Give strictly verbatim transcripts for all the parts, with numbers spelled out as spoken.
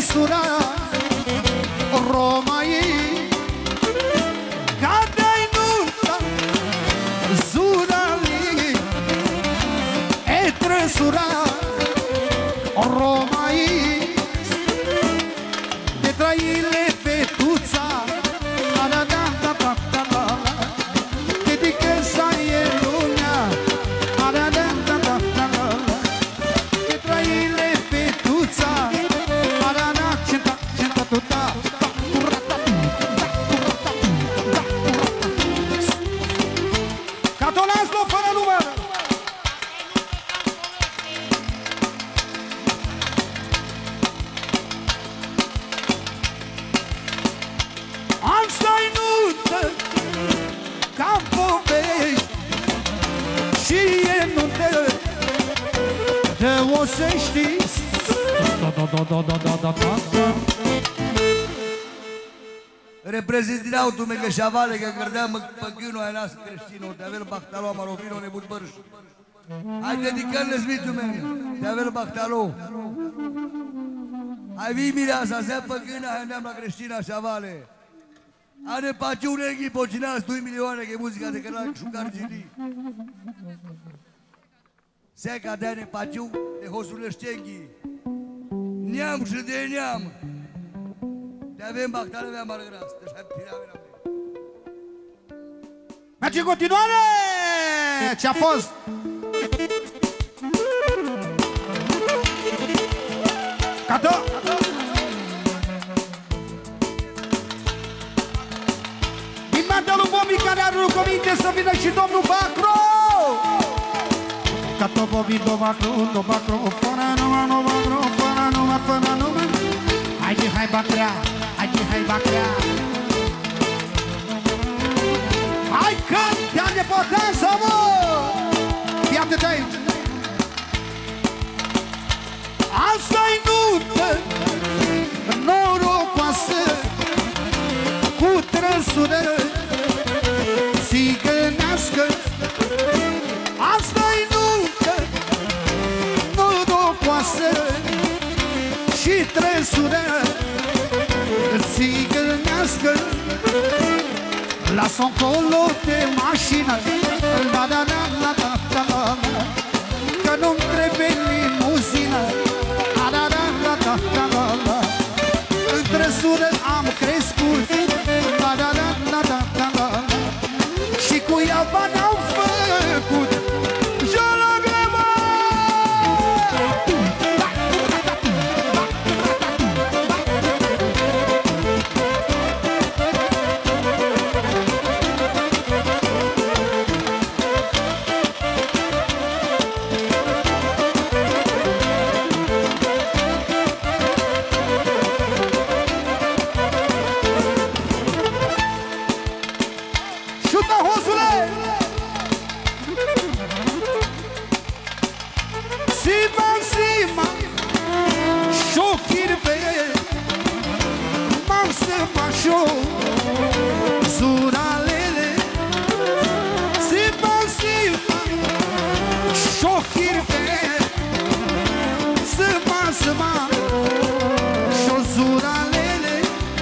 trăsura Romai Cadai nunta Zurali E trăsura Romai De trăile fetuța La la la la la la la Dedică să e lumea La la la la la la la De trăile fetuța La la la centa centa tuta Catolazlo fără număr Asta-i nuntă Ca-n povești Și e nuntă De o să știți Reprezentinau tu mega șavale că gărdeam păgânul aia nas creștinul Te avel bactalo amarofino nebut bărș Hai dedicările smitul meu Te avel bactalo Hai vii mireasa, se păgâna aia neam la creștina șavale Ane paciu neghi pocineas doi milioane che musica de canal șucargili Se ca de ane paciu de hosulăștenghi Neam și de neam Te avem bactale avea margras Deci hai pira avea Merge în continuare Ce-a fost Cato Din partea lui Bobi care are rugăminte să vină și domnul Bacro Cato Bobi, do Bacro, do Bacro Fără numă, nu Bacro, fără numă, fără numă Haide, hai Bacrea, haide, hai Bacrea Hai că te-am deportat, mă! Fii atât aici! Asta-i nuntă norocoasă Cu trăsură țigănească Asta-i nuntă norocoasă Și trăsură țigănească Lasă-o încolo de mașină La la la la la la la Că nu-mi trebuie limuzină La la la la la la la la În trăsură am crescut La la la la la la la Și cu ea bani au făcut Jologrema Zuralele Sipa, sipa Șochirve Sipa, sipa Și-o zuralele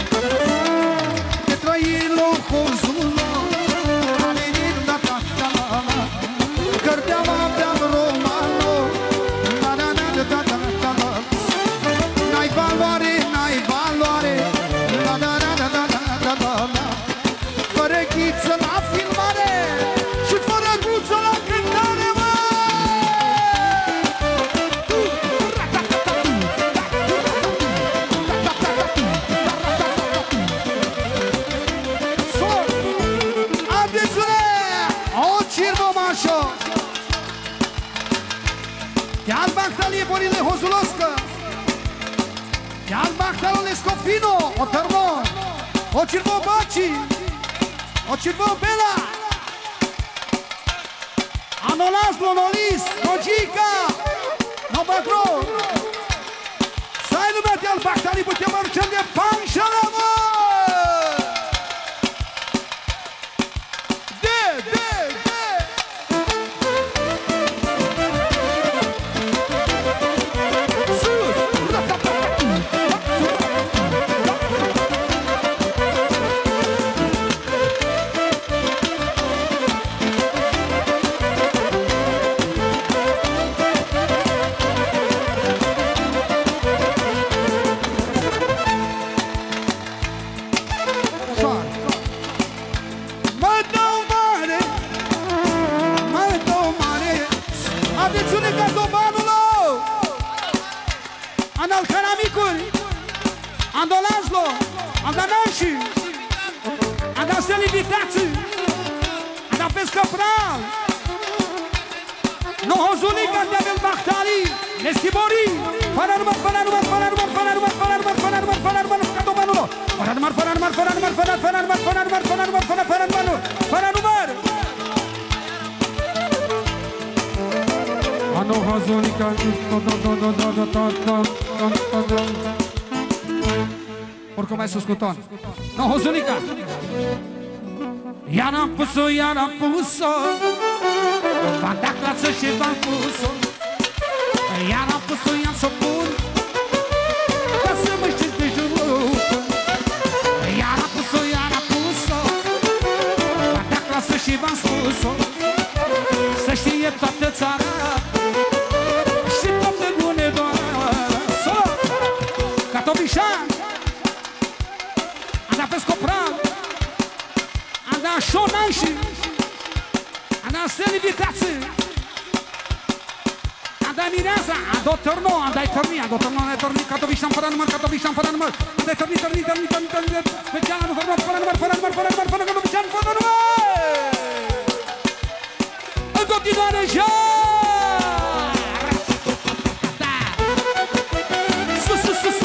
De trăilo hozulo Da, da, da, da Cărdeava beam romano Da, da, da, da, da, da, da N-ai valoare, n-ai valoare Da, da, da, da, da, da, da, da Fără ghiță la filmare Și fără guță la cântare, mă! Adețule! O cirvă mașo! Chiar bactalie borile hozuloscă Chiar bactalole scofino O tărmo O cirvă baci O cirvă bela Anolas, Lonolis, Nogica Nobacro Să ai lumea de-al bactalii putem mărcem de panșală, mă! De, de, de! Sus! Ando Laszlo, anda Nancy, anda Selivitați, anda Pescăpral, Nohozulica, Devel Bahtali, Neschibori, fără număr, fără număr, fără număr, fără număr, fără număr, fără număr, fără număr, Catomanulo, fără număr, fără număr, fără număr, fără fără număr, fără număr, fără număr, fără fără număr, fără număr. Nohozulica, oricum mai sus cu ton. Nohozulica. Iar am pus-o, iar am pus-o, v-am dat clasă și v-am pus-o. Iar am pus-o, i-am să pun, ca să mă știți pe jurul. Iar am pus-o, iar am pus-o, v-am dat clasă și v-am spus-o. Să știe toată țara și toate bune doar. Solo! Catovișan, anda Pescopral, anda Șonanși, anda Selivitați, anda Mireasa, anda Târno, anda Târni, anda Târno, anda Târni, Catovișan fără număr, Catovișan fără număr, anda Târni, Târni, Târni, Târni, Târni, special, anda fără număr, fără număr, fără număr, fără număr, fără Catovișan fără număr! În continuare, jar! Sus, sus, sus, sus!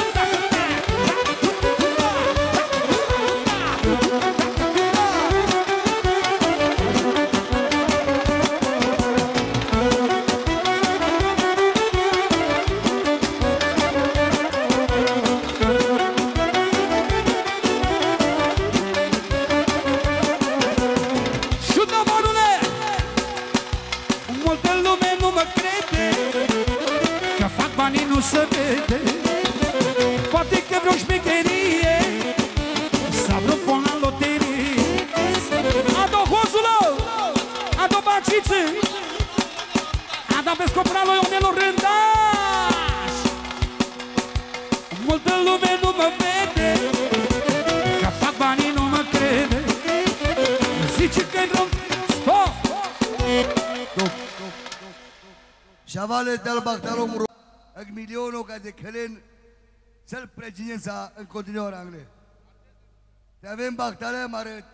Să vede, poate că vreo șmecherie sau vreo fond la loterie. Ado Hozulă, ado Baciță, ado Pescopralo, ionelor rândaș. Multă lume nu mă vede, că fac banii nu mă crede. Zice că-i vreo stop. Șavale de-al Bactalomul milionul ca de călen să-l precinența în continuare angle. Te avem Bactale, mă arăt.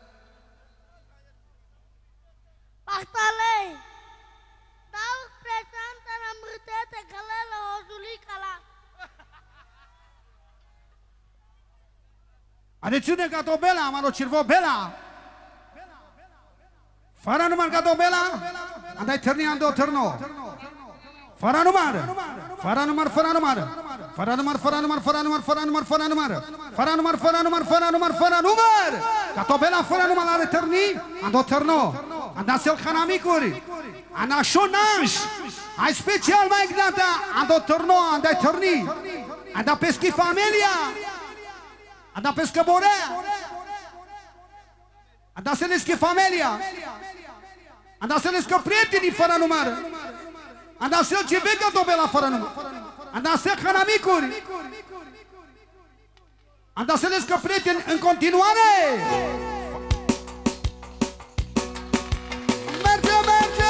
Bactale! Dau presanta la mârtete călele o zulica la... Adețiune Catobela, mă cirvo Bela! Fără număr Catobela, andai Târni, andai Târno. Fără număr, fără număr, fără număr, fără număr, fără număr, fără număr, fără număr, fără număr, fără număr, fără număr, fără număr, fără număr. Catobela fără număr are Târni, ando Târno, anda Selhanamicuri, anda Șonanș, ai special mai gnata, ando Târno, anda Târni, anda Peschi Familia, anda Pescăborea, anda Seleschi Familia, anda Selescă prietenii fără număr. Anda să-l ce vei Catobela fără număr. Anda să Hanamicuri. Anda să le scă prieteni în continuare. Merge, merge!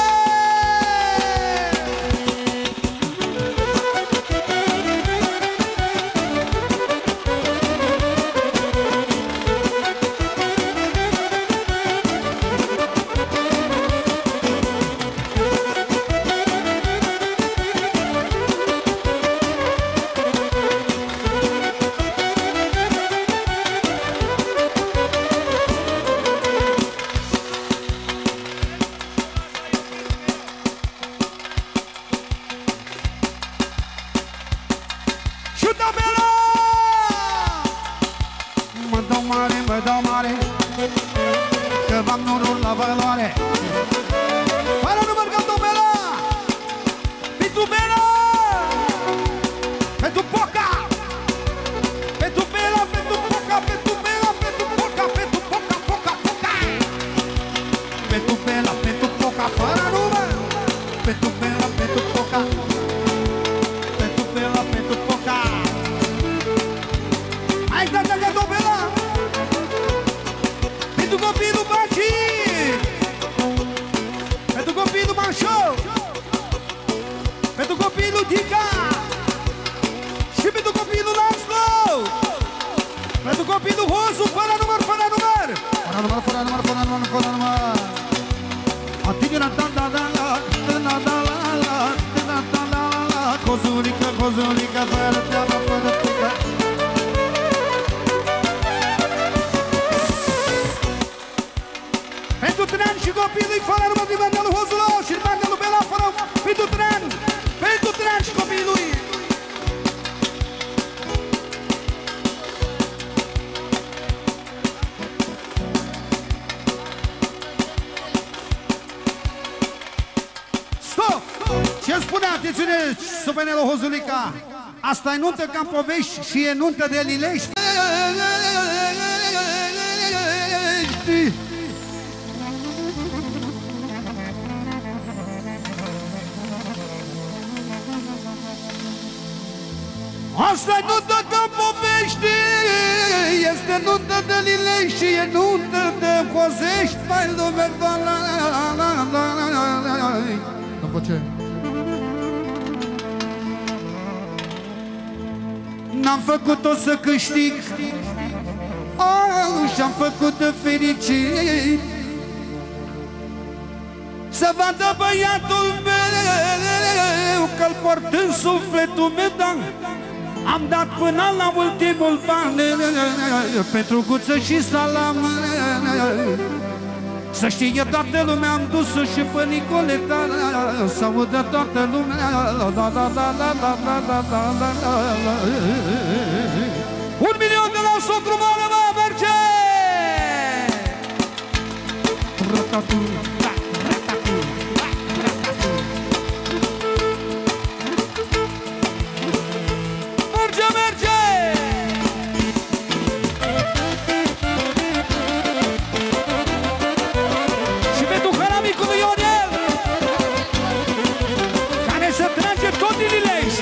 Că v-am norul la valoare. Fără număr Catobela, pentru Bela, pentru Poca, pentru Bela, pentru Poca, pentru Bela, pentru Poca, pentru Poca, Poca, Poca, pentru Bela, pentru Poca, fără număr, pentru Bela, pentru Poca, pentru Bela, pentru Poca. Hai dată Catobela! Pentru copilul Baci, pentru copilul Manșou, pentru copilul Dica și pentru copilul Laszlo. copilul Hozu, fără număr, fără număr! Fără număr, fără număr, fără număr, fără număr! Atingere, da, da, da, da, da, da, da, da, da, da, da, da, Hozulica, Hozulica, fără teamă, fără frică. Pentru Tren și copilul fără număr din Bandelul Hozului și din Bandelul Bela, fără pentru Tren, pentru Tren și copilul. Stop! Ce spune, atențiune, Sopenelo Hozulica? Asta e nuntă ca în povești și e nuntă de Lilești. Asta-i nuntă ca povești, este nuntă de Lilești și e nuntă de Cozești, mai lume, După ce? n-am făcut-o să câștig, oh, și-am făcut de fericit, să vadă băiatul meu că-l port în sufletul meu, dar am dat până la ultimul ban pentru guță și salam. Să știe toată lumea, am dus-o și pe Nicoleta, să audă toată lumea. Da, da, da, da, da, da, da, da, da, da. Un milion de la socru mare, mă, merge! Merge, merge! Și pentru hăramicul lui Ionel, care se trage tot din Lilești.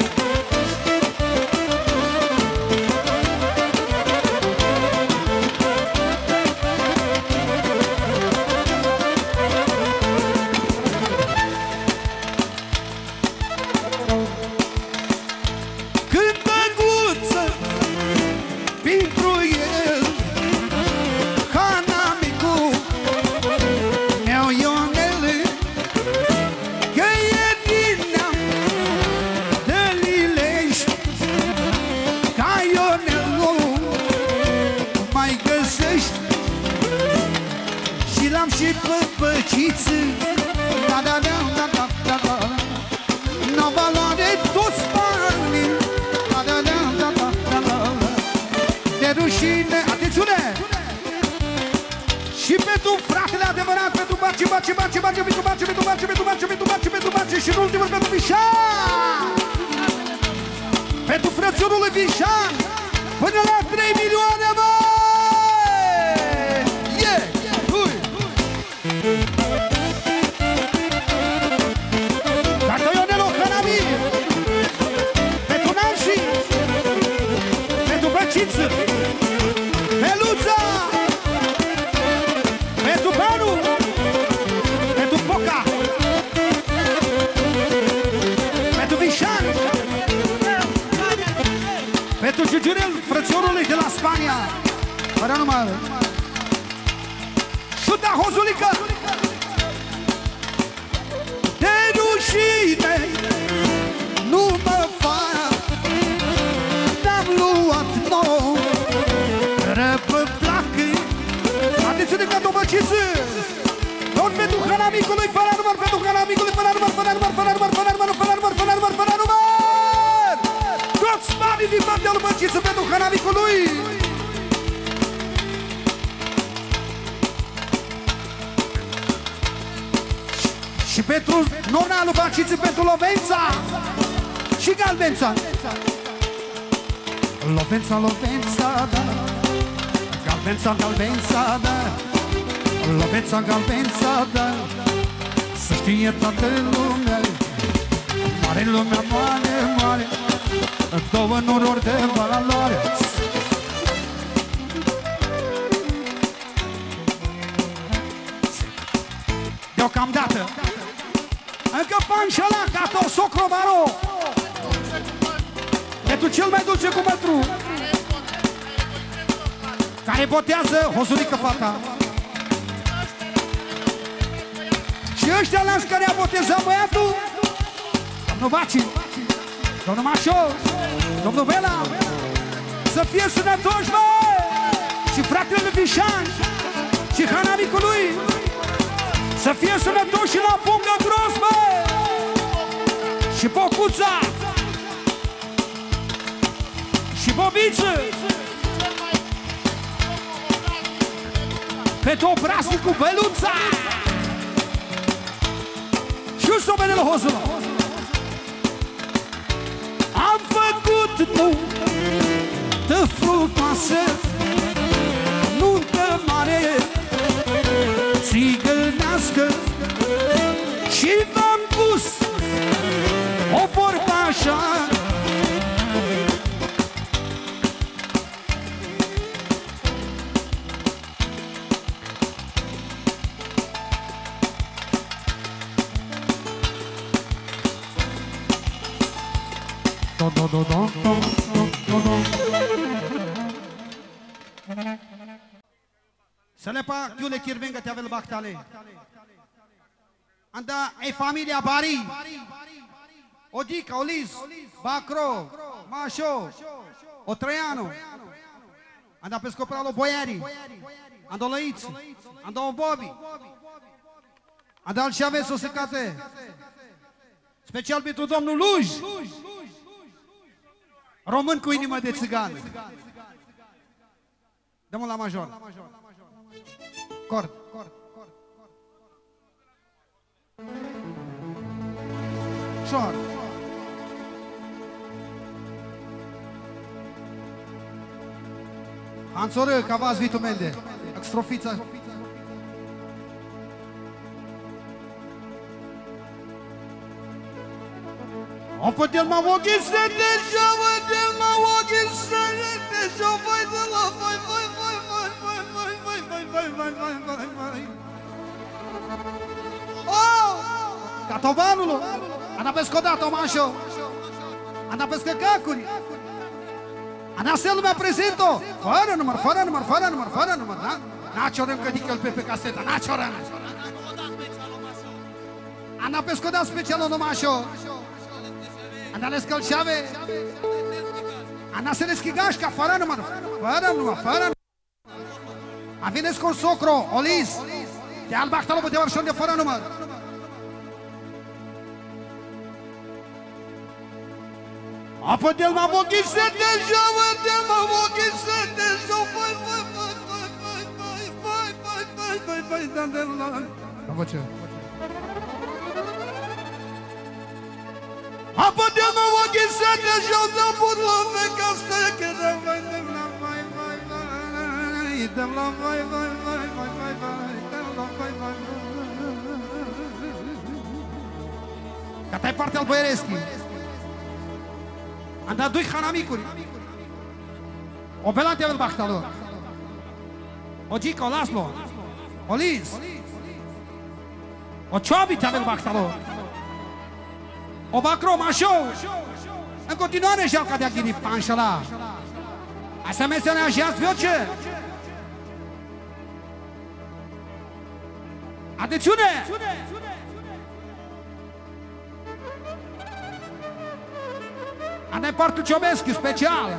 Și pe păciță, da, da, da, da, da, da, da, n-au valoare toți banii, da, da, da, da, da, da, da, de rușine, atențiune! Și pentru fratele adevărat, pentru Baci, Baci, Baci, Baci, pentru Baci, pentru Baci, pentru Baci, pentru Baci, pentru Baci, și în ultimul pentru Vișan! Pentru frățiorul lui Vișan, până la trei milioane, mă! Dacă Ionelo Hănami, pentru Nanși, pentru Băciță, Meluța, pentru Banu, pentru Poca, pentru Vișan, pentru Giugurel, frățiorului de la Spania, fără număr. Șuta Hozulică! De rușine nu mă fac, n-am luat nou răpă placă. Atențiune ca Dobăciță! Tot pentru hăramicului, fără număr, pentru hăramicului, fără număr, fără număr, fără număr, fără număr, fără număr, fără număr, fără număr! Toți banii din partea lui Băciță pentru hăramicului! Și pentru nona lui Baciță, pentru Lovența și Galbența. Lovența, Lovența, da, Galbența, Galbența, da, Lovența, Galbența, da, să știe toată lumea, mare lumea, mare, mare, două noruri de valoare. Deocamdată încă panșala ca tot socro maro, pentru cel mai dulce cu mătru. care botează Hozurică fata. Și ăștia la care a botezat băiatul, domnul Baci, domnul Mașo, domnul Bela, să fie sănătoși, bă! Și fratele lui Vișan, și hanamicul lui, să fie sănătoși și la pungă gros, bă! Și Bocuța, și Bobiță, pentru obraznicul Beluța, și sobenele Hozula. Am făcut nuntă frumoasă, nuntă mare, țigănească, și v-am pus o vorbă așa. Do, do, do, do, do, do. Selepa chiule kirvenga te avel baktale. Anda e familia Bari. Odica, Olis, Bacro, Mașo, Otrăianu. Anda pe scopralo Boiari. Anda Lăiți, anda o Bobi. Anda al Șaves o secate. Special pentru domnul Luj. Român cu inimă de țigan. Dă-mă la major. Cord. Șor. Hanțoră, cavaz vitul melde. Extrofița. O putem mă ochii să te șovă, de mă ochii să te șovă, de la vai, vai, vai, vai, vai, vai, vai, vai, vai, vai, vai, vai, vai. Oh! Catovanul! Ana pe scodat, Omașo! Ana pe scăcacuri! Ana se lumea prezent-o! Fără număr, fără număr, fără număr, fără număr, da? N-a ciorăm că dică-l pe pe caseta, n-a ciorăm! Ana pe scodat special, Omașo! Ana le scălceave, Ana se le schigașca, fără număr, fără număr, fără număr. A vine cu socro, Olis, de albactalo pe de orșon de fără număr. Apă de-l mă mochi să te jovă, de-l mă mochi să te jovă, vai, vai, vai, vai, vai, vai, vai, vai, vai, vai, vai, de-l la... Da, vă ce? Apă de-l mă mochi să te jovă, put la veca steche, de-l vai, de-l la vai, vai, vai, de-l la vai, vai, vai, vai, vai, vai, de-l la vai, vai, vai. Gata-i partea al Băiereschi. Am dat doi hanamicuri. O belante avel bachtalo. O Gica, o Laslo. O Liz. O Ciobici avel bachtalo. O Bacro, Mașo. În continuare jalca de Aghini Panșala. Asta menționează azi vioce. Atențiune! Andai partul Ciobescu, special.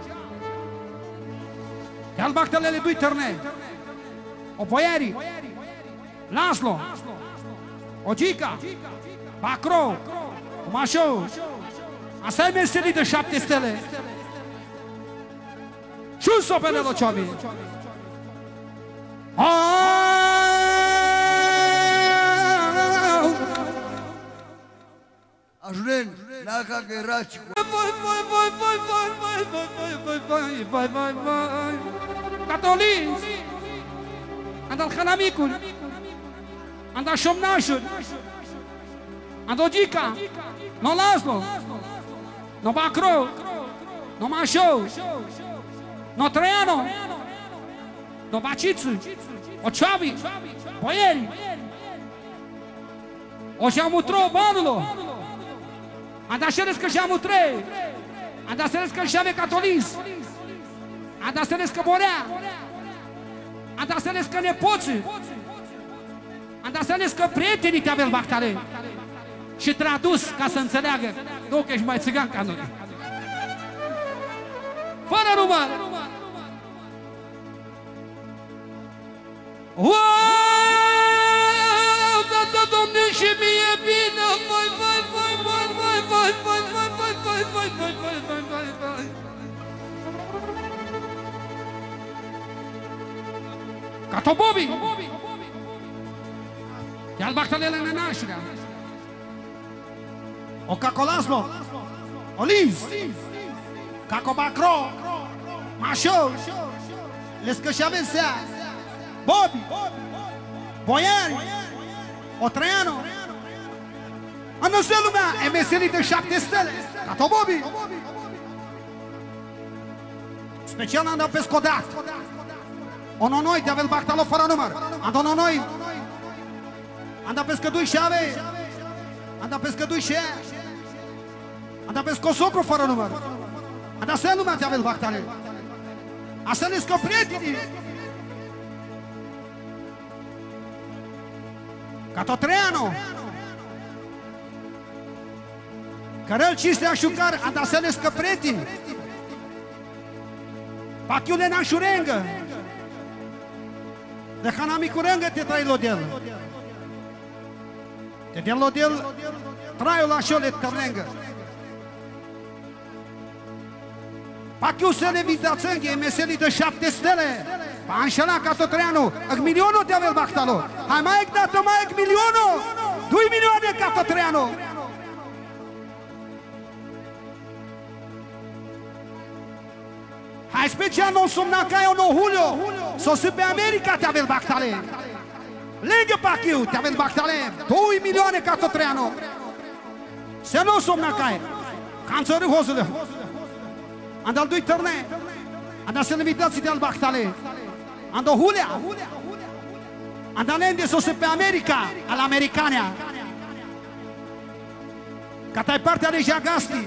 Iar bactelele dui târne. O Boieri. Laslo. O Gica. Bacro. O Mașo. Asta e meserii de șapte stele. Și un sopele lo Ciobi. Ajunen, n-aca că era și cu... Vai, vai, vai, vai, vai, vai, vai, vai, vai, vai, vai. Catolis! Am dat hanamicul. Am dat șomnașul. Am dat Gica. No Laslo. No Bacro. No Mașo. No Trăianu. No Bacițu. O Ciobi. Boieri. O Jamutro Banulo. Am dat șeres că și-am trei. Am dat șeres că și-am Catolis. Am dat șeres că Borea. Am dat să înțeles că nepoții, am dat să înțeles că prietenii te-aveau Bactale. Și tradus ca să înțeleagă, nu că ești mai țigan ca noi. Fără număr! Uau, da, da, Doamne, și mie bine! Vai, vai, vai, vai, vai, vai, vai, vai, vai, vai, vai, vai, vai, vai, vai, vai. Ca Tobobi! Te-al Bactalele în nașterea. O Cacolaslo, o Liz, Caco Bacro, Mașo, Lescășavesea, Bobby, Boiani, o Traiano. Anunță lumea, emesenii de șapte stele, ca tot Bobby. Special am dat pe Scodat. Ono noi, de-avel Bactalo fără număr. Am dat noi. Am dat pe Scădui și Ave. Am dat pe Scădui și ea. Am dat pe Scosocru fără număr. Am dat să lumea de-avel Bactale. Asta ne scă prietenii. Ca tot Treanu. Cărăl Cistea Șucar, am dat să ne scă prietenii. Pachiule n-am șurengă. De Hanami curengă te trai lodel. Te del lodel, traiul la șole tărlengă. Pachiu să ne vitațânghe, meselii de șapte stele. Pa înșela ca tot Treanu, ăc milionul te avel Bactalo. Hai mai ec dată, mai ec milionul. Dui milioane ca tot Treanu. Hai special non sumna ca eu no Julio. S-o să pe America te avel Bactale. Lângă Pachiu te avel Bactale. Doi milioane ca tot Treanu. Se nu sumna ca e. Canțărâ hozule. Am dat doi tărne. Am dat să ne invitații de al Bactale. Am dat Julia. Am dat lende s-o să pe America. Al Americanea. Ca tai partea de Jagaschi.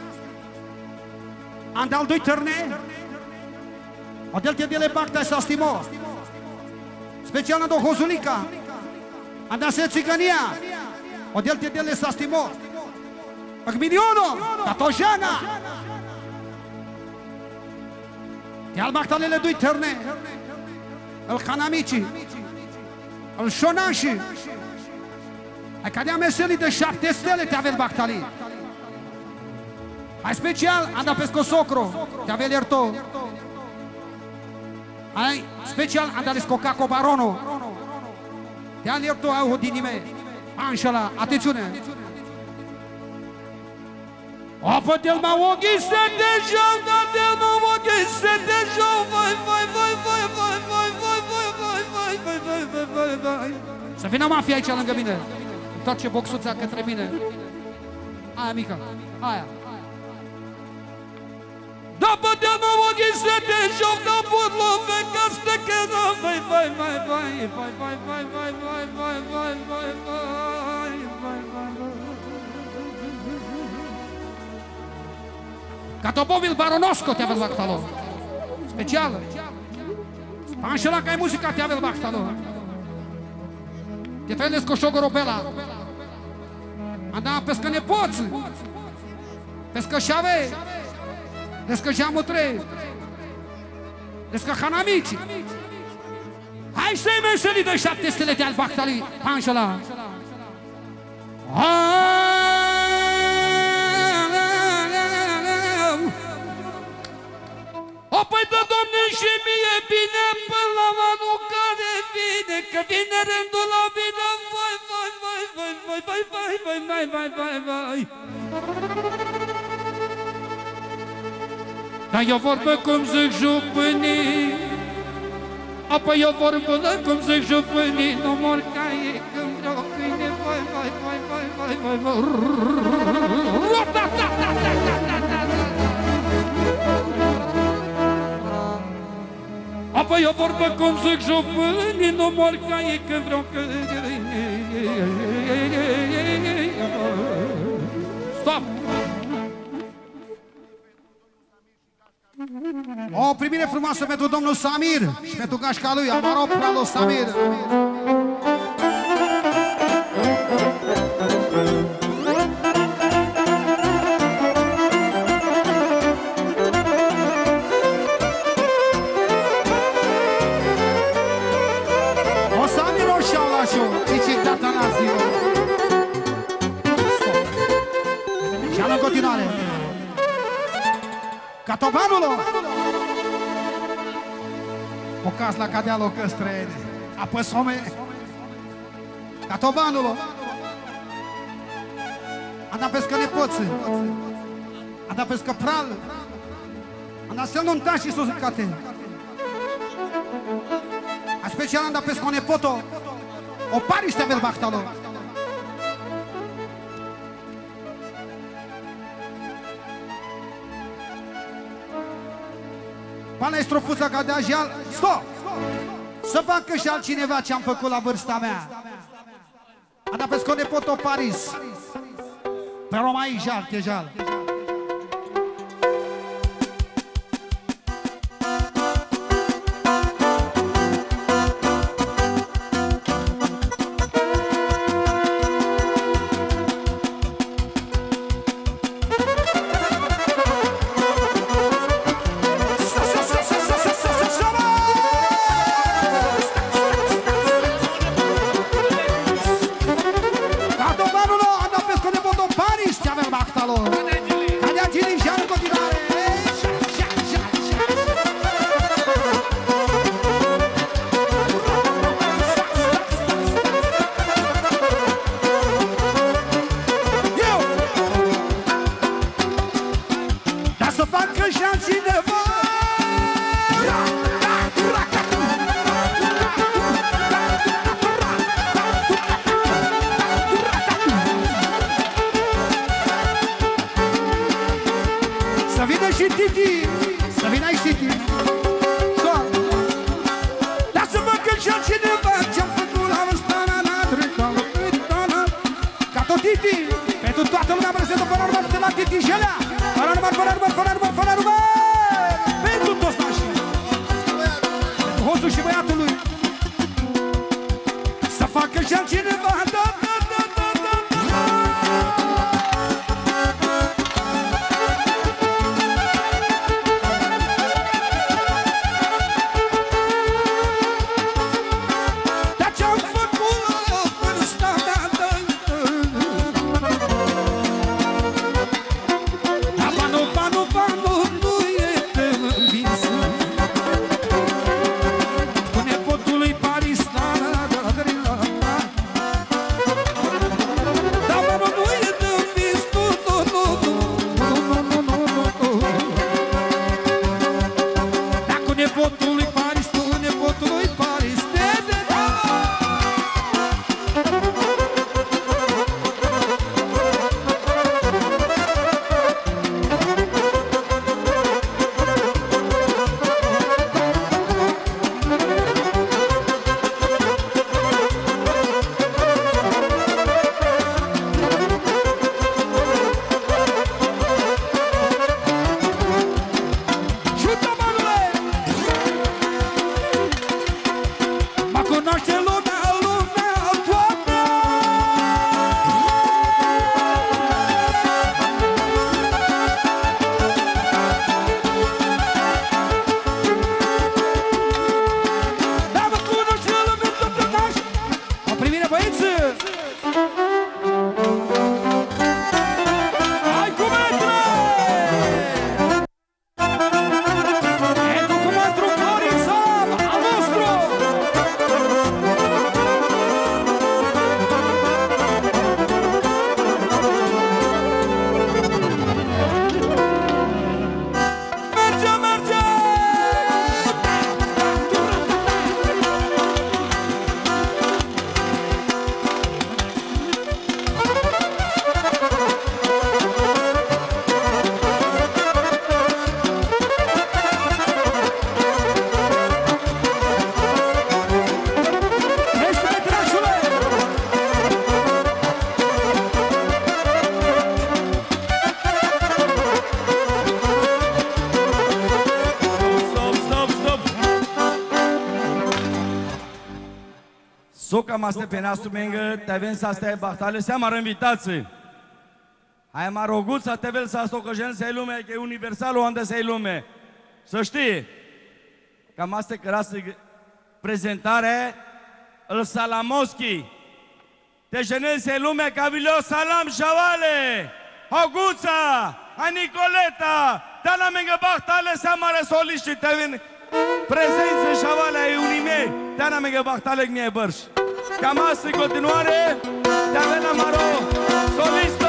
Am dat doi tărne. O del te dele Bacta să stimo. Special am dat Hozulica. Am dat să țigania. O del te dele să stimo. Ăc milionul. Tatojana. Te al Bactalele doi tărne. El Hanamici. El Șonași. Hai cadea meselii de șapte stele te avel Bactali. Hai special am dat pe Scosocru. Te avel Ierto. Hai special am dat cu Caco Barono. Te al Ierto au hodinime. Anșala, atențiune. Apă del mă ochii se deja, da del mă ochii se deja, vai, vai, vai, vai, vai, vai, vai, vai, vai, vai, vai, vai, vai, vai, vai. Să vină mafia aici lângă mine. Întoarce boxuța către mine. Aia mică, aia. După del mă ochii se deja, da burlo, veca stecheră, vai, vai, vai, vai, vai, vai, vai, vai, vai, vai, vai, vai, vai, vai, vai, vai. Ca Tobobil Baronosco te avel Bactalo. Special. Panșela ca e muzica te avel Bactalo. Te trăiesc cu șogă Robela. Andam pescă nepoți. Pescă șave. Pescă geamul trei. Pescă Hanamici. Hai să-i meselii de șapte stele de al Bactali. Panșela. O, păi dă, Doamne, și mie bine până la anul care vine, că vine rândul la bine, vai, vai, vai, vai, vai, vai, vai, vai, vai, vai, vai, vai. Dar eu vorbă cum zic jupânii, apoi eu vorbă cum zic jupânii, nu mor ca ei când vreau câine, vai, vai, vai, vai, vai, vai, vai, apoi eu vorbă cum zic jupânii, nu mor ca ei când vreau câine. Stop! O, O primire frumoasă pentru domnul Samir și pentru gașca lui, Amaro Prado Samir. O Samir o și-au lașu, zice tata Nazio. Și în continuare. Catovanul! O caz la cadealo căstrene. Apăsome. Catovanul! Anda pescă nepoță. Anda pescă pral. Anda să nu întași și să cate. A special anda pescă o nepoto. O pariște avel bachtalo. Pana e strofuța ca de ajial. Stop! Să facă și altcineva ce-am făcut la vârsta mea. Ada pe scone poto Paris. Pe romai jal, te jal. cam asta pe nasul mengă, te avem să astea bahtale, se amar invitații. Hai mă rogut să te vel să stocăjen să-i lume, că e universalul unde să-i lume. Să știi, cam asta cărasă prezentare, îl Salamoschi. Te jenezi să-i lume, ca vileo salam șavale, Hoguța, a Nicoleta, Dana mengă bahtale, se amare soliști, te vin prezență șavale ai unii mei, Dana mengă bahtale gnie bărș. Cam asta în continuare, te avem la maro, solisto!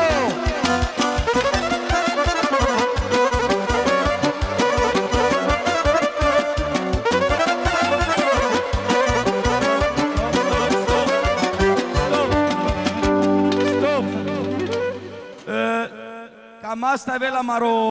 Cam asta avea la maro.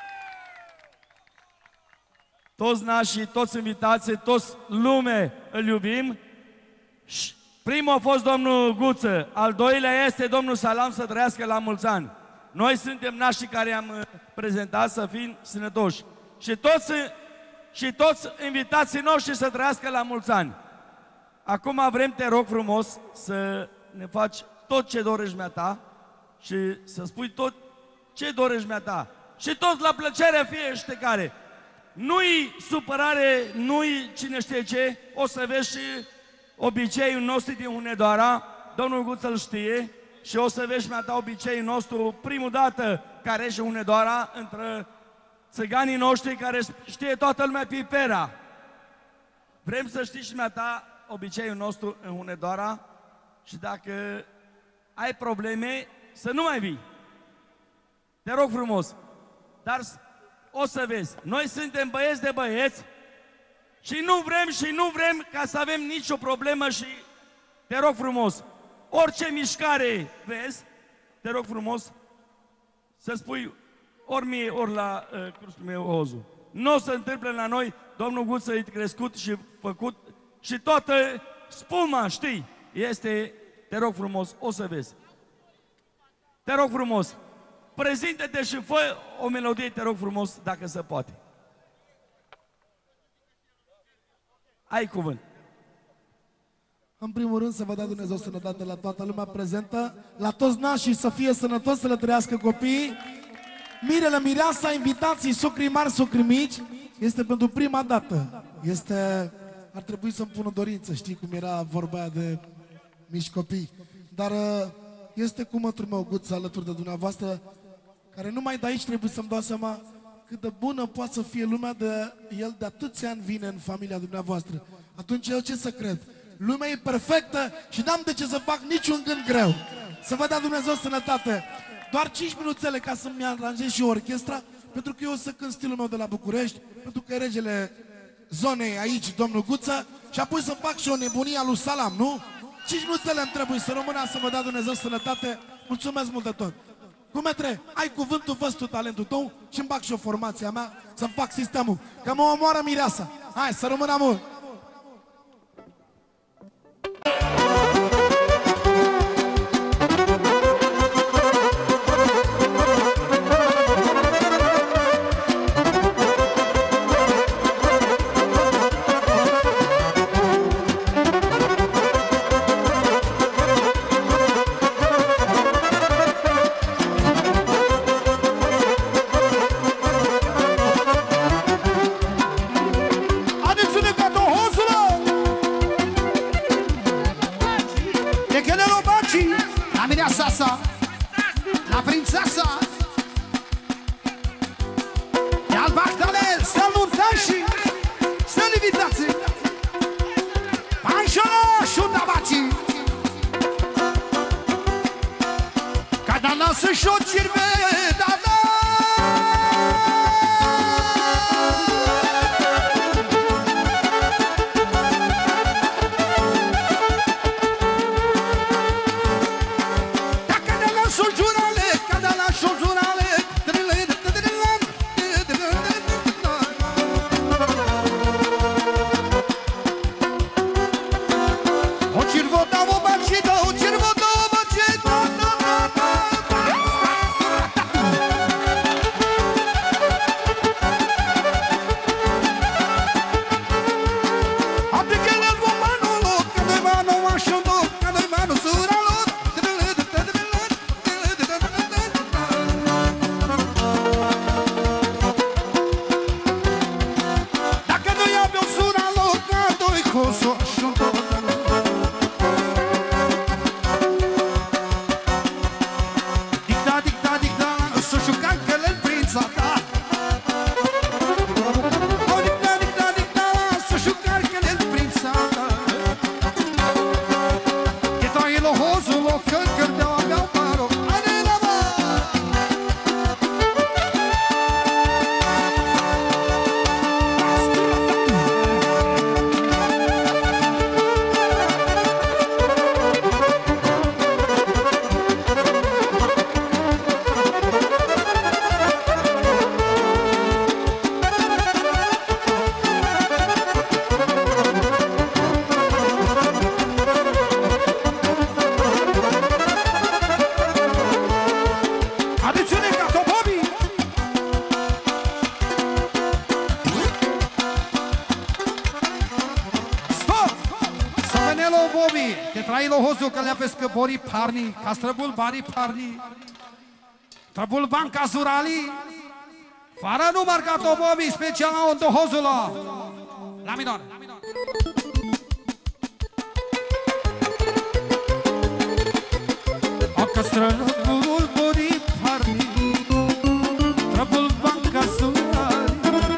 Toți nașii, toți invitații, toți lume îl iubim. Și primul a fost domnul Guță, al doilea este domnul Salam, să trăiască la mulți ani. Noi suntem nașii care am prezentat să fim sănătoși. Și toți, și toți invitații noștri să trăiască la mulți ani. Acum vrem, te rog frumos, să ne faci tot ce dorești mea ta și să spui tot ce dorești mea ta. Și tot la plăcerea fiecare. Nu-i supărare, nu-i cine știe ce, o să vezi și obiceiul nostru din Hunedoara, domnul Guță îl știe, și o să vezi mea ta obiceiul nostru, primul dată care ești în Hunedoara, între țiganii noștri care știe toată lumea pipera. Vrem să știi și mea ta obiceiul nostru în Hunedoara și dacă ai probleme, să nu mai vii. Te rog frumos, dar o să vezi, noi suntem băieți de băieți și nu vrem și nu vrem ca să avem nicio problemă și te rog frumos, orice mișcare vezi, te rog frumos să spui ori mie, ori la uh, cursul meu Ozu. Nu o să întâmple la noi, domnul Guță e crescut și făcut și toată spuma, știi, este, te rog frumos, o să vezi. Te rog frumos, prezintă-te și fă o melodie, te rog frumos, dacă se poate. Ai cuvânt. În primul rând să vă dea Dumnezeu sănătate la toată lumea prezentă, la toți nașii să fie sănătoși, să le trăiască copiii, mirele, mireasa, invitații, sucrii mari, sucrii mici, este pentru prima dată. Este, ar trebui să-mi pun o dorință, știi cum era vorba aia de mici copii, dar este cu mătrul meu Guță alături de dumneavoastră, care numai de aici trebuie să-mi dau seama cât de bună poate să fie lumea de el de atâția ani vine în familia dumneavoastră. Atunci eu ce să cred? Lumea e perfectă și n-am de ce să fac niciun gând greu. Să vă dea Dumnezeu sănătate. Doar cinci minuțele ca să-mi aranjez și orchestra, pentru că eu o să cânt stilul meu de la București, pentru că e regele zonei aici, domnul Guță, și apoi să fac și o nebunie a lui Salam, nu? cinci minuțele îmi trebuie să rămână, să vă dea Dumnezeu sănătate. Mulțumesc mult de tot. Cumetre, ai cuvântul, văz tu talentul tău și-mi bag și o formația mea să-mi fac sistemul, că mă omoară mireasa. Hai, să rămână mult! La prințesa e al bahtale, să-l muntași, să-l invitați Panșola și Tabaci ca da lasă și o cirve, da, da. lohozu că le-a pescăborii parni, ca străbul banii parni, străbul ban ca zurali, fără număr ca tobobi, special la ondohozul la minor. O că străbul banii parni, străbul ban ca zurali,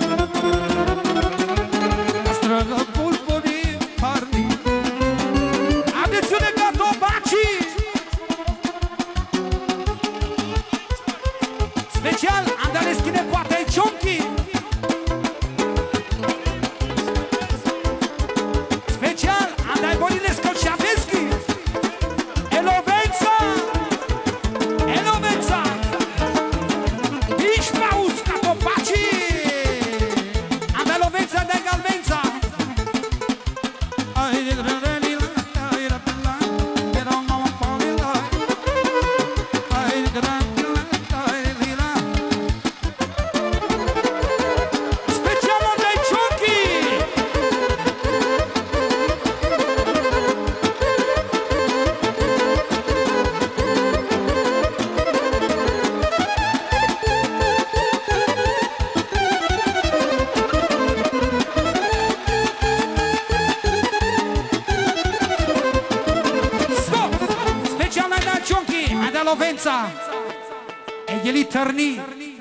străbul banii parni, adețiune ca tobaci, special andale schine poate ai cionchi, special andai borile scălșaveschi, elovența, elovența, ești pauz ca tobaci, andai lovența, andai galvența. Lovența, egeli tărni,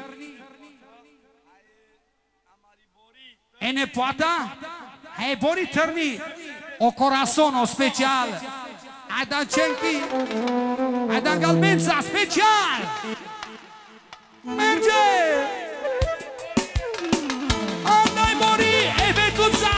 e nepoata, e bori tărni, o corasono special, ai da cenchi, ai da galbența special, merge, andai mori, e vetuța.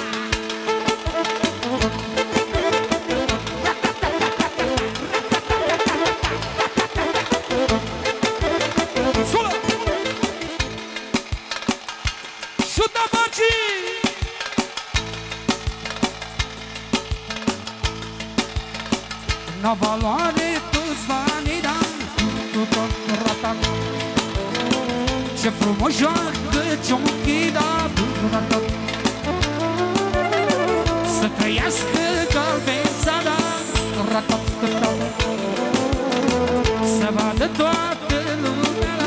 Na valoare toți banii dan, tot ratan. Ce frumos joacă cionchii, da, ratan. Să trăiască galbența, da, ratan. Să vadă toată lumea.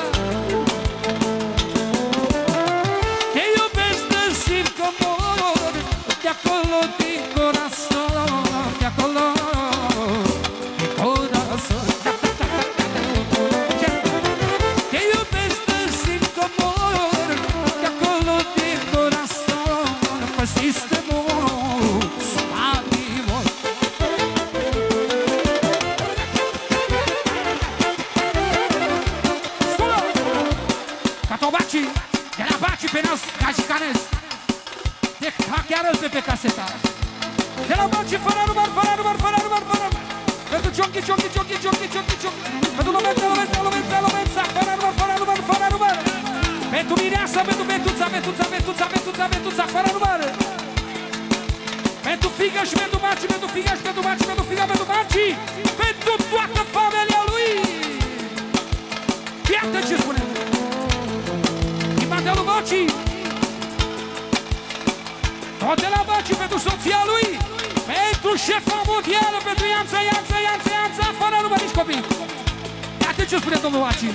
Te iubesc de simt că mor, de acolo din corazon, de acolo. Pe caseta de la Baci, fără număr, fără număr, fără număr, fără pentru cionchi, cionchi, cionchi, cionchi, cionchi, cionchi pentru Lovența, Lovența, Lovența, Lovența, fără număr, fără număr, fără număr pentru Mireasa, pentru Betuța, Betuța, Betuța, Betuța, Betuța, fără număr pentru Figa și pentru Maci, pentru Figa și pentru Maci, pentru Figa, pentru Maci, pentru toată familia lui. Iată ce spune Imatea lui Maci. Tot de la Baci pentru soția lui, pentru șefa mondială, pentru Ianța, Ianța, Ianța, Ianța, fără număr nici copii. Iată ce spune domnul Baci.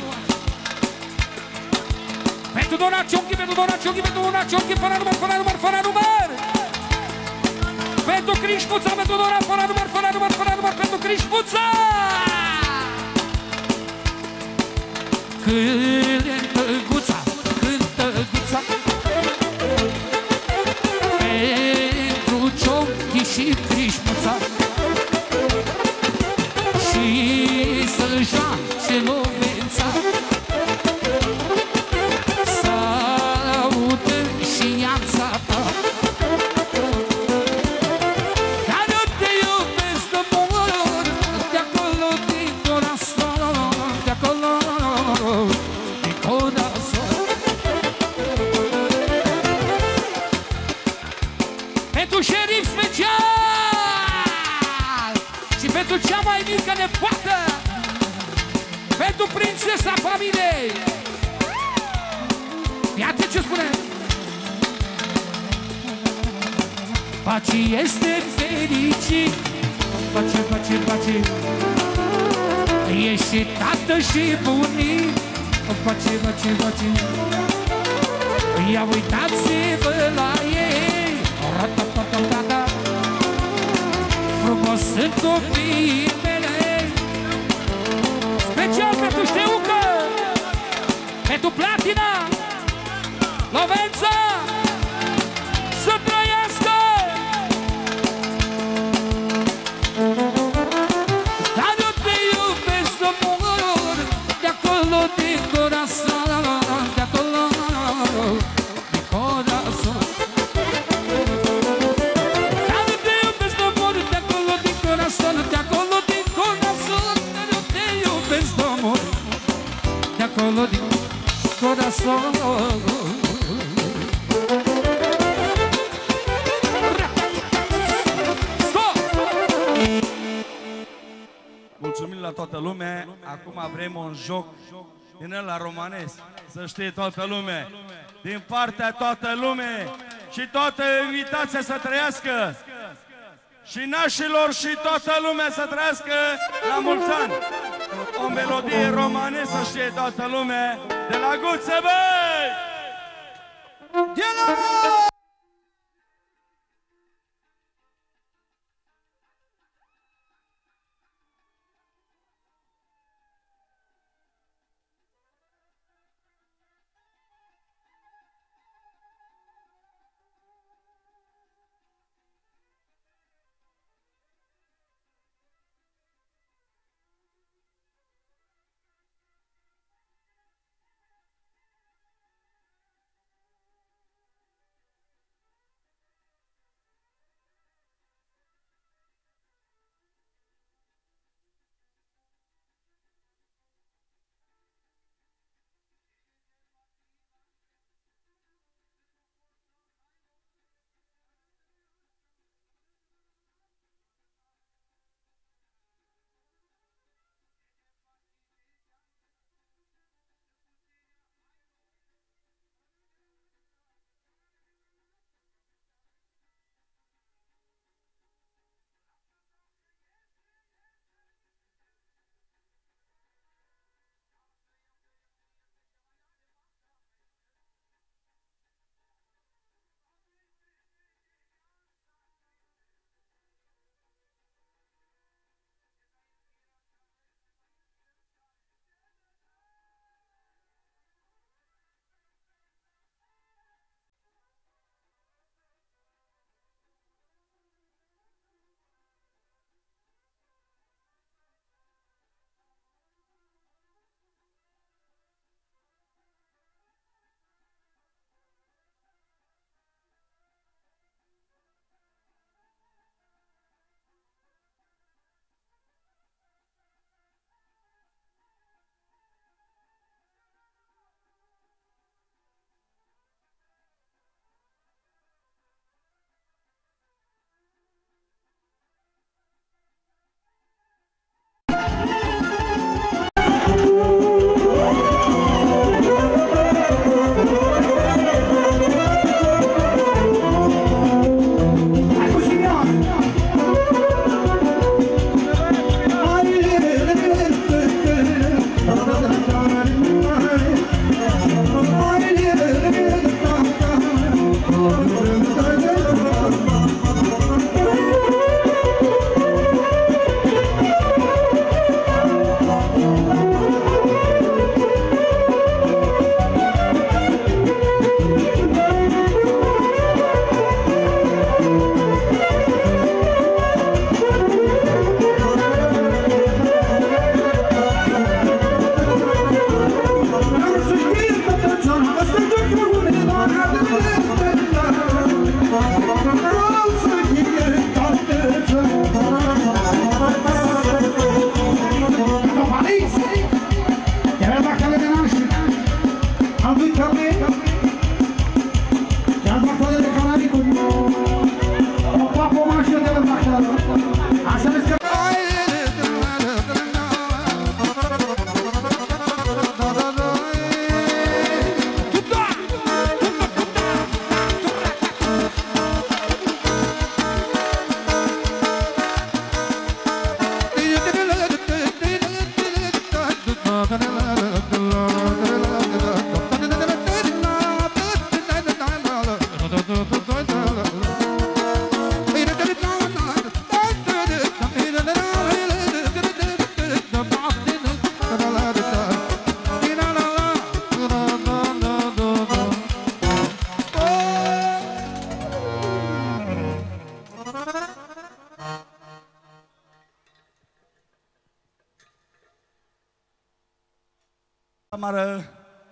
Pentru Dona Cionchi, pentru Dona Cionchi, pentru Dona Cionchi, fără număr, fără număr, fără număr. Pentru Crișpuța, pentru Dona, fără număr, fără număr, fără număr, pentru Crișpuța. Cântă guța, cântă guța. Pentru Cionchi și Crișpuța și să joace Lovența, să audă și Ianța ta. Dar eu te iubesc de mult, de acolo din corazon, de acolo din corazon. Pentru șerif special și pentru cea mai mică nepoată, pentru prințesa familiei. Iată ce spune. Baci este fericit Baci, baci, baci. E și tată și bunic. Baci, baci, baci. Ia uitați-vă la ei. Rata-ta-ta-ta-ta. Frumos sunt copiii mele. Special pentru Șteucă, pentru Platina, Lovența, să trăiască! Dar eu te iubesc de mult, de acolo din corazon, de acolo din corazon. Dar eu te iubesc de mult, de acolo din corazon, de acolo din corazon. Dar eu te iubesc de mult, de acolo din corazon. Mulțumim la toată lumea. Acum vrem un joc din ăla romanesc. Să știe toată lumea. Din partea toată lumea și toată invitația să trăiască. Și nașilor și toată lumea să trăiască la mulți ani. O melodie romanescă, să știe toată lumea. De la Guță, băi! De la Mară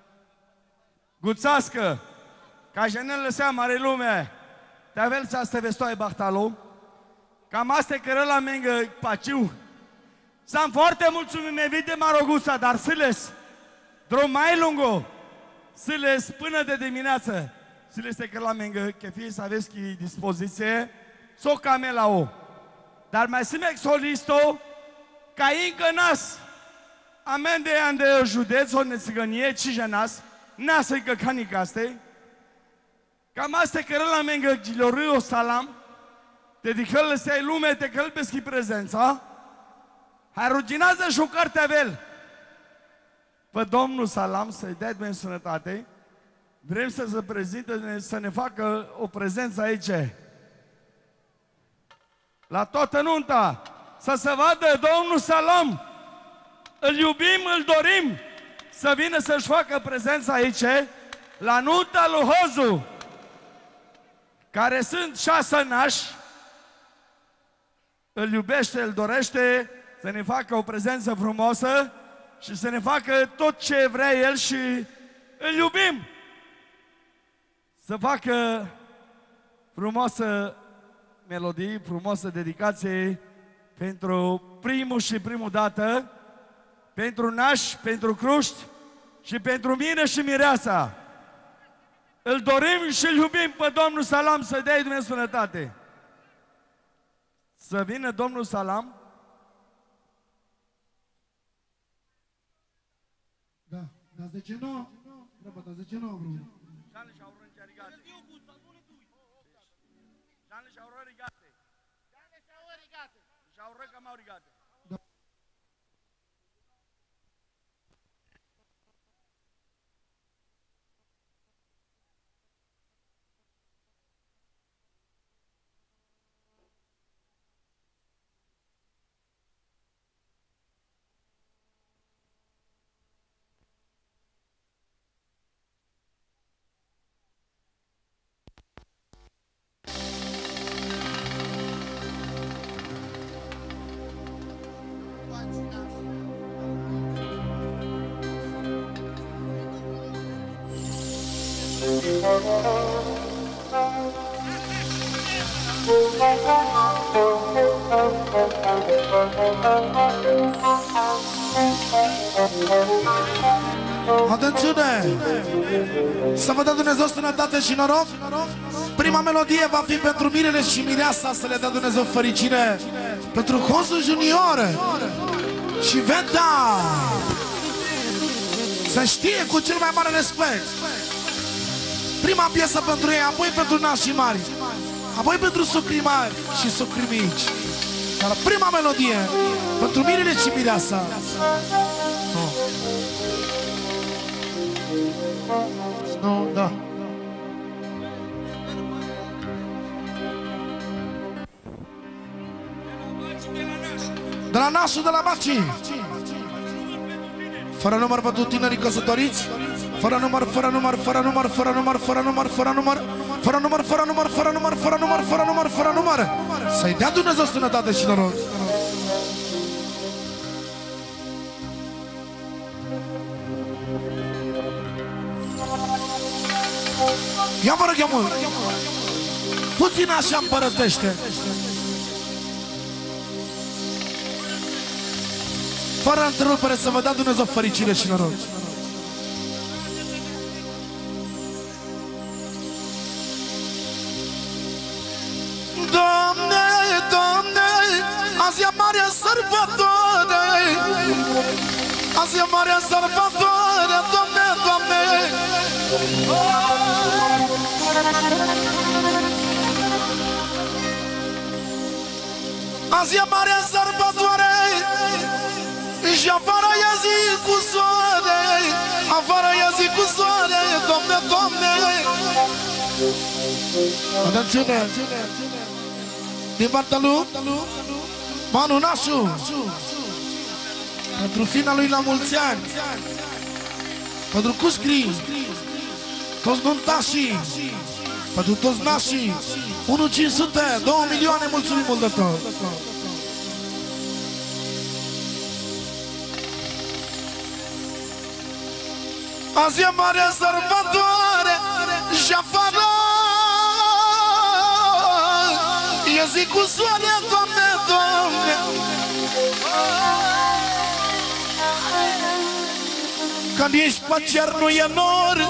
guțască, ca jenele sea mare lume, te avel să ste vestoai bahtalo, cam asta că la mengă paciu. Sunt foarte mulțumit, mi vide maroguța, dar sâles, drum mai lungo, sâles până de dimineață, sâles te că la mengă, că fie să aveți dispoziție, s-o came la o. Dar mai simec solisto, ca încă nas, amen de an de județ, o nețigănie, ci nas, nasă că canicaste, cam asta că la mengă gilorâ o salam, te dicăl să-i lume, te călbeschi prezența, hai ruginează și o carte avel. Pe Domnul Salam să-i dea în sănătate, vrem să se prezinte, să ne facă o prezență aici. La toată nunta, să se vadă Domnul Salam, îl iubim, îl dorim, să vină să-și facă prezența aici, la nunta lui Hozu, care sunt șase nași, îl iubește, îl dorește, să ne facă o prezență frumoasă și să ne facă tot ce vrea el și îl iubim. Să facă frumoasă melodie, frumoasă dedicație pentru primul și primul dată, pentru nași, pentru cruști și pentru mine și mireasa. Îl dorim și îl iubim pe Domnul Salam, să dea Dumnezeu sănătate. Să vină Domnul Salam. Da, dar de ce nu? Treaba ta, de ce nu, bro? Janle și-au rigate. Janle și-au rigate. Janle și-au rigate. Și-au cam au rigate. Atențiune! Să vă dea Dumnezeu sănătate și noroc. Prima melodie va fi pentru Mirele și Mireasa, să le dea Dumnezeu fericire. Pentru Hozu Junior și Veta, să știe cu cel mai mare respect. Prima piesă pentru ei, apoi pentru nașii mari, apoi pentru sucrii mari și sucrii mici. Dar prima melodie pentru Mirele și Mireasa. Oh. No, da. De la nașul, de la Maci. Fără număr pentru tinerii căsătoriți. Fără număr, fără număr, fără număr, fără număr, fără număr, fără număr, fără număr, fără număr, fără număr, fără număr, fără număr, fără număr. Să-i dea Dumnezeu sănătate și noroc. Ia vă rog eu mult. Puțin așa împărătește. Fără întrerupere, să vă dea Dumnezeu fericire și noroc. Doamne, Doamne, azi e marea sărbătoare, azi e marea sărbătoare, Doamne, Doamne. Azi e marea sărbătoare și afară e zi cu soare, afară e zi cu soare, Doamne, Doamne. Atențiune! Din partea lui Manu Nașu, pentru fina lui la mulți ani, pentru Cuscri, toți nuntașii, pentru toți nașii, unu cinci sute, două milioane, mulțumim mult de tot! Azi e mare sărbătoare și afară e zi cu soare, Doamne, Doamne. Că nici pe cer nu e nor,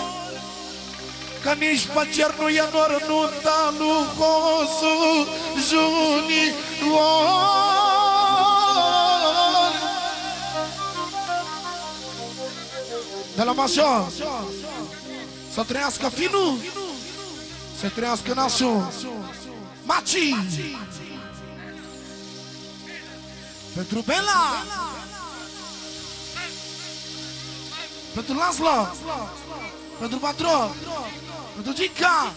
că nici pe cer nu e nor, nunta lui Hosu Junior. De la Mașa să trăiască finul, să trăiască nașul Maci pentru Bela, pentru Laszlo, pentru Patron, pentru Gica,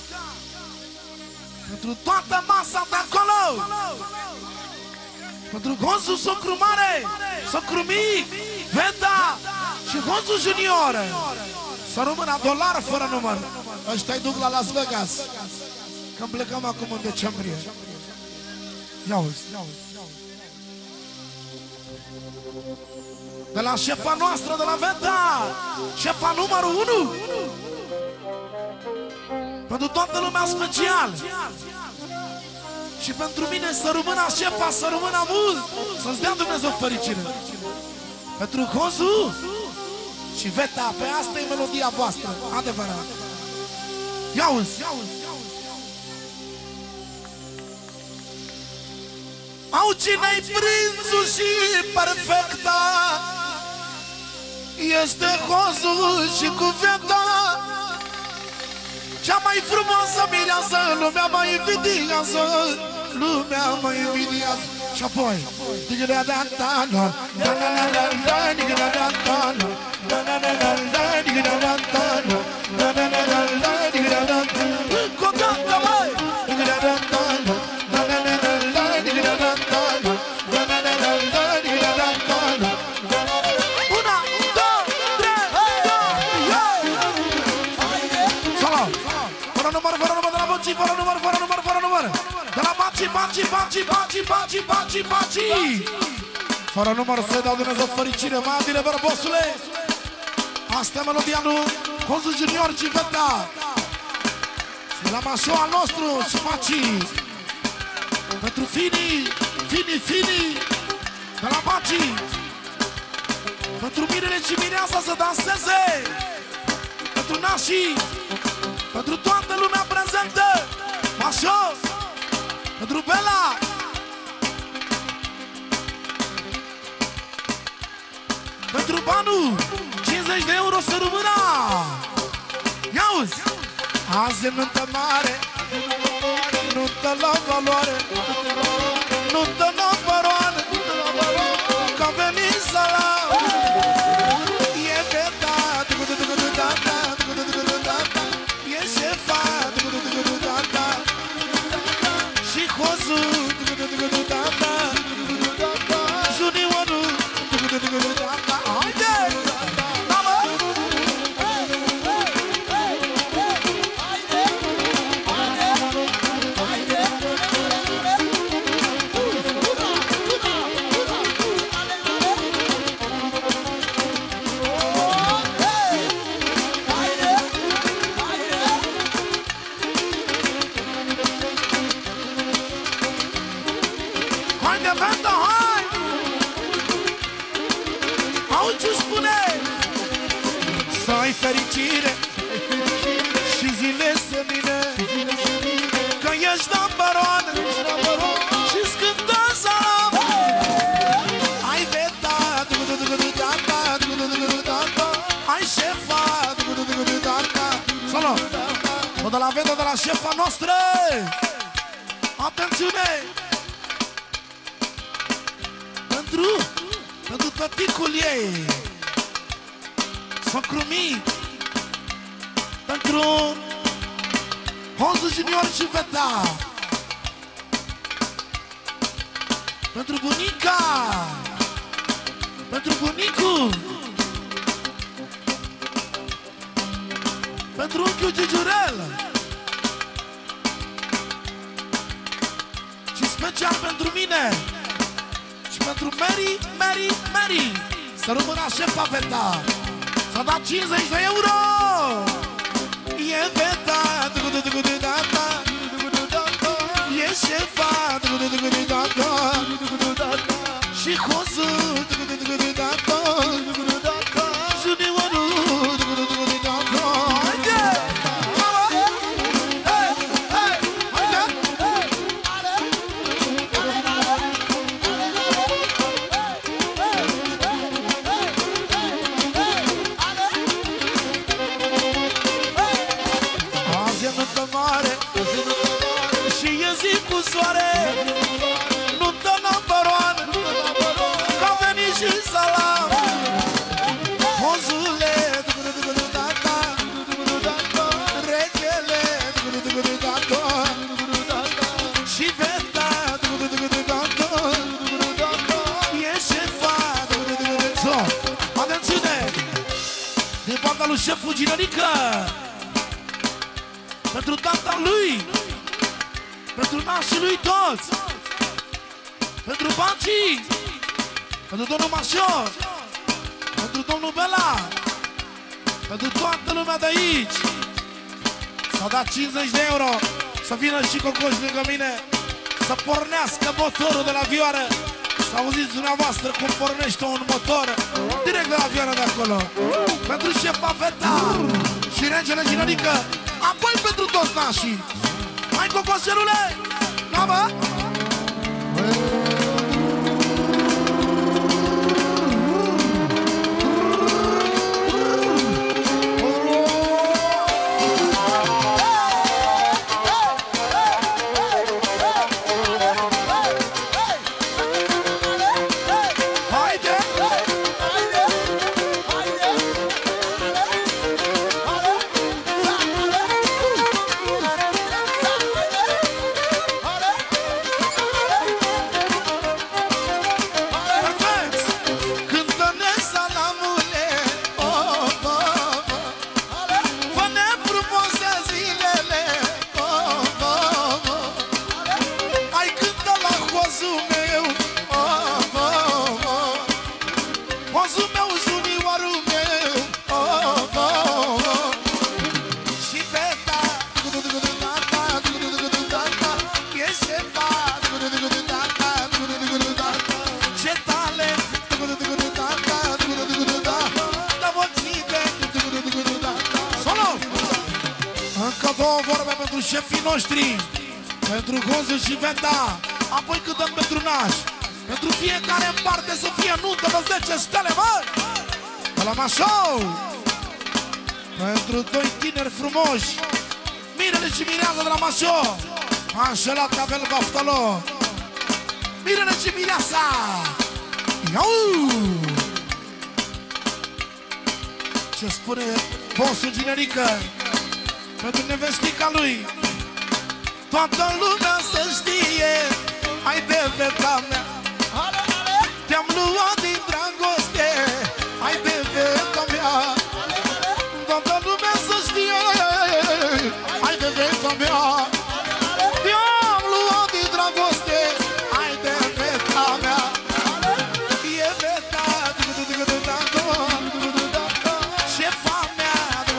pentru toată masa de acolo, pentru Gonzu socru mare, socru mic, Veta și Gonzu junior. Să rămână dolar fără număr. Ăștia-i duc la Las Vegas, că plecăm acum în decembrie. Ia-uzi, de la șefa noastră de la Veta, șefa numărul unu, pentru toată lumea special. Și pentru mine să rămână șefa, să rămână mult, să-ți dea Dumnezeu fericire. Pentru Hozu și Veta, pe asta e melodia voastră, adevărat. Ia-uzi! Au cine-i prințul și perfecta, este Hozu și cu Veta, cea mai frumoasă mireasă, lumea mă invidiază, lumea mă invidiază. Și apoi fără număr, fără număr, fără număr. De la Baci, Baci, Baci, Baci, Baci, Baci, Baci. Fără număr să-i dau Dumnezeu fericire, mai adine, bărbosule. Asta e melodia lui Hozu Junior și Veta. Și la mașoa nostru și Baci. Pentru finii, finii, finii. De la Baci. Pentru mirele și mireasa să danseze. Pentru nașii. Pentru toată lumea prezentă, Mașo, pentru Bela, pentru Banu, cincizeci de euro să rămână. Ia-uzi! Azi e nuntă mare, nuntă la valoare, nuntă la baroane, că-a venit sala. E Veta, e șefa și Hozu juniorul. Haide! Fericire și zile senine, că ești number-one și-ți cântă salam. Ai Veta, ai șefa. Salut! O de la Veta, de la șefa noastră. Atențiune! Pentru, pentru tăticul ei, socru mic, pentru Hozu Junior și Veta, pentru bunica, pentru bunicul, pentru unchiul Gigiurel și special pentru mine și pentru Mary, Mary, Mary. Să rămână șefa Veta. S-a dat cincizeci de euro. E feta, e șefa, și hozul, lui șeful Ginărică, pentru tata lui, pentru nașii lui toți, pentru Bancii, pentru domnul Mașor, pentru domnul Bela, pentru toată lumea de aici. S-au dat cincizeci de euro. Să vină și Cocoș lângă mine, să pornească motorul de la vioară. Să auziți dumneavoastră cum pornește un motor direct de la vioară de acolo. Pentru șefa Feta și regele Ginărică, apoi pentru toți nașii. Hai, Cocoșelule! Da, bă? Șefii noștri, pentru Gozu și Veta, apoi cântăm pentru nași, pentru fiecare în parte să fie nuntă de zece stele, măi! De la Mașou! Pentru doi tineri frumoși, Mirele și Mireasa de la Mașou, Anșelat Cabel Baftalo, Mirele și Mireasa! Iau! Ce spune bossul Ginărică? Pentru nevestica lui, toată lumea să știe, hai de feta mea, te-am luat din dragoste, hai de feta mea, toată lumea să știe, hai de feta mea, te-am luat din dragoste, hai de feta mea, e feta, șefa mea,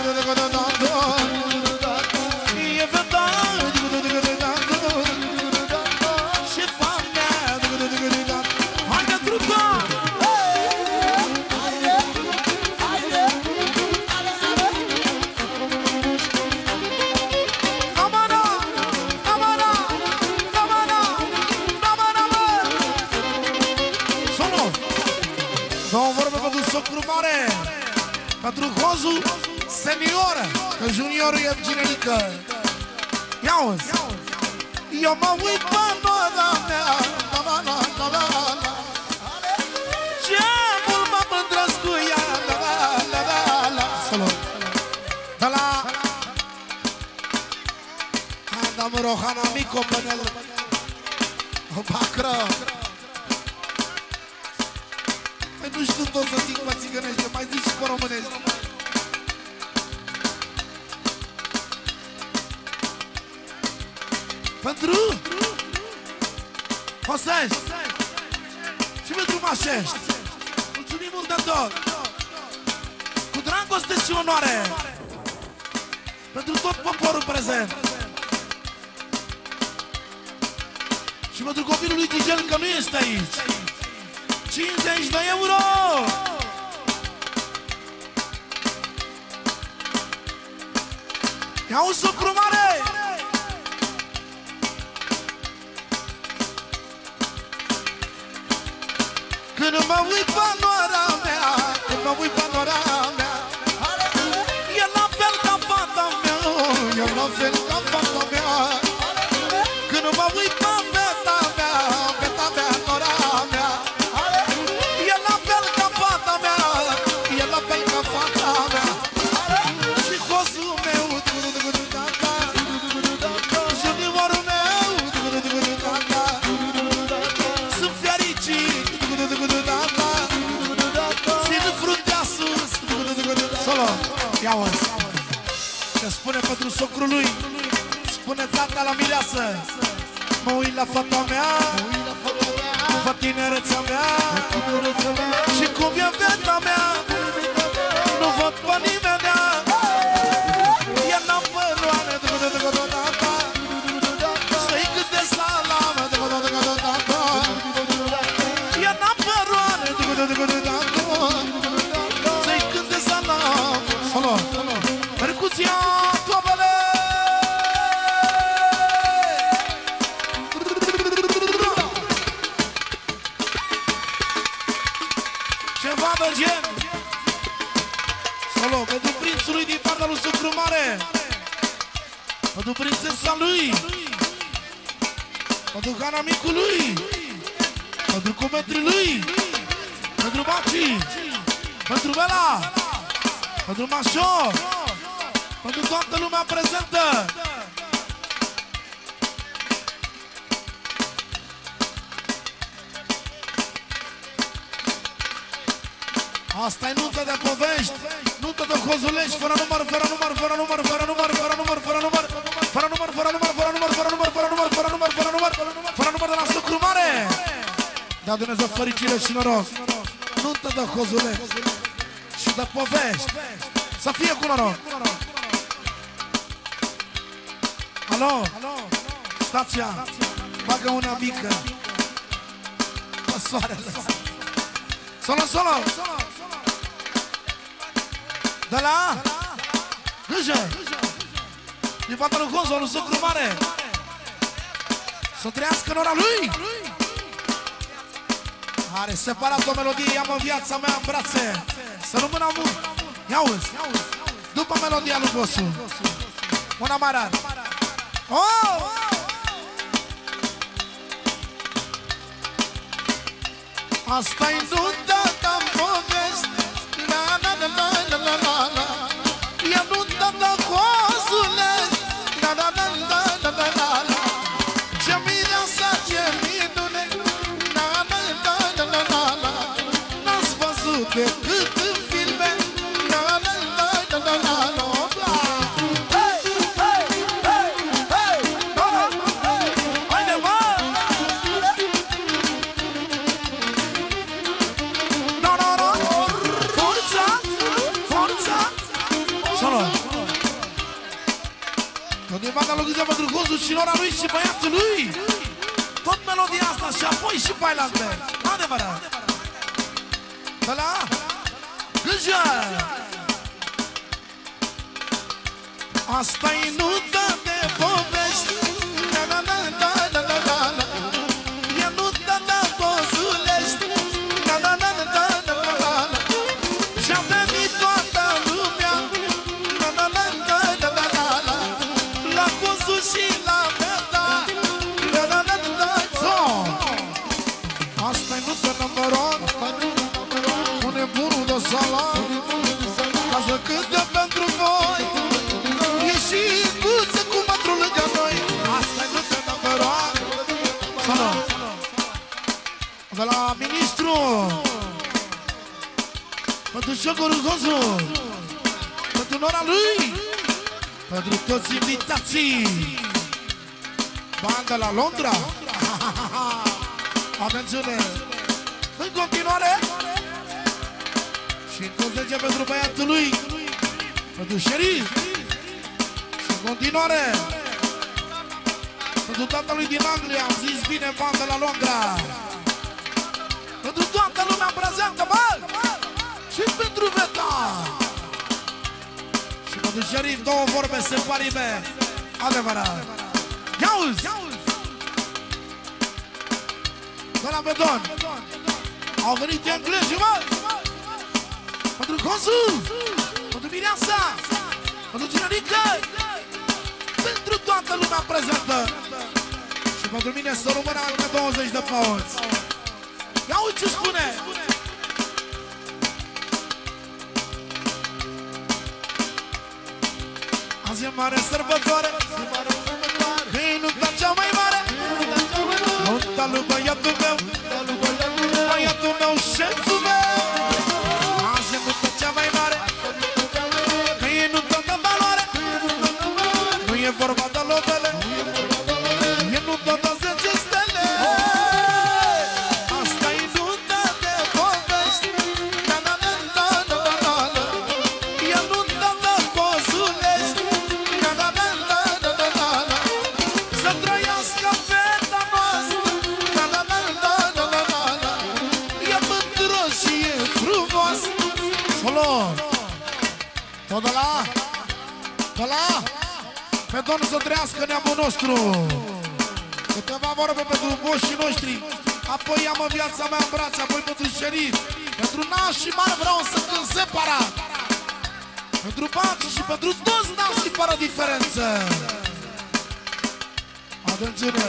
pentru Gozu senior, că juniorul e Ginărică. Ia-uzi! Eu mă uit pe nora mea, la la la la la, ce mult mă mândresc cu ea, la la la la la. Solo! De la Adam Rohana Mico Pânel o bacră. Păi nu știu tot să zic pe țigănește, mai zici și pe românești. Pentru Hosești și pentru Mașești, mulțumim mult de tot. Cu dragostea dragoste și onoare pentru tot poporul prezent. Și pentru copilul lui Gigel, că nu este aici. cincizeci de euro! Ia un sucru mare! Când mă uit pe nora mea, când mă uit pe nora mea, e la fel ca fata mea, e la fel ca fata mea. Când mă uit pe feta mea, feta mea, nora mea, e la fel ca fata mea, e la fel ca fata mea. Și cosul meu, juniorul meu, sunt fericit. Țin fruntea sus. Solo, ia-o. Ce spune pentru socrul lui, spune tata la mireasă. Mă uit la fata mea, după tinerețea mea, și cum e feta mea, nu văd pe nimenea. E n-am păroane, să-i cât de salamă, e n-am păroane, să-i cât de salamă. Solo, percuția, toabele. Ceva de gen. Solo, pentru prințul lui din partea lui Sucru Mare, pentru prințesa lui, pentru canamicul lui, pentru cometrii lui, pentru Baci, pentru Bela, pentru Mașo, pentru toată lumea prezentă. Asta e nuntă de povești, nuntă de cozulești, fără număr, fără număr, fără număr, fără număr, fără număr, fără număr, fără număr, fără număr, fără număr, fără număr, fără număr, fără număr, fără număr, fără număr de la Sucru Mare. Dea Dumnezeu fericire și noroc, nuntă de cozulești și de povești, să fie cu noroc. Alo, stația, bagă una mică, pe soarele. Solo, solo! De la Gâjă, din partea lui Gonzo, lui Sucru Mare, să trăiască în ora lui. Are separat o melodie, ia-mă viața mea în brațe, să rămână mult. Ia-uzi, după melodia lui Gosu, una mai rar. Oh! Asta-i nunta ta-n povesti, la la la la la la la la. E nunta ta cozulești, la la la la la la la la. Ce mireasa, ce minune, la la la la la la la. N-ați văzut decât în filme, la la la la la la la. Hei, hei, hei, hei, hei, haide mă! Din partea lui Gâzea pentru Gozu și nora lui și băiatul lui. Tot melodia asta și apoi și bailante. Adevărat. De la Gâzea. Asta-i nuntă de povești, la la la la la la la la. E nuntă de cozulești, la la la la la la la la. Și-a venit toată lumea, la la la la la la la la. La Gozu și la Beta, la la la la la. Asta-i nuntă number one, cu nebunul de salon, ca să cânte pentru voi. E și guță cu mătru lângă noi. Asta-i nuntă number one. Salut! De la ministru, pentru șocurul Gozu, pentru nora lui, pentru toți invitații, banda la Londra. Atențiune! În continuare, și încă zece pentru băiatul lui, Pentru șerif. Și în continuare, pentru tatălui din Anglia, am zis bine, bandă la Londra. Pentru toată lumea prezentă, bă! Și pentru Veta. Și pentru șerif, două vorbe separime. Adevărat. Ia-uzi! De la Bedon. Au venit englezii, mă! Pentru Consul! Pentru Mireasa! Pentru Ginerică! Pentru toată lumea prezentă! Și pentru mine să rămână încă douăzeci de paunți. Ia uite ce spune! Azi e mare sărbătoare, că e nunta cea mai mare, nunta lui băiatul meu, băiatul meu, șeful meu. Azi e nunta cea mai mare, că e nunta de valoare, nu e vorba de lovele, e nunta de zece stele. Asta e nunta de povești, e nunta de Cozulești. Să trăiască feta noastră, e mândră și e frumos. Solo, tot de la, de la, pe Domnul să trăiască neamul nostru. Câteva vorbe pentru boșii noștri, apoi am în viața mea în brațe, apoi pentru șerif, pentru nași și mari vreau să cânt separat, pentru baci și pentru toți nașii fără diferență. Atențiune!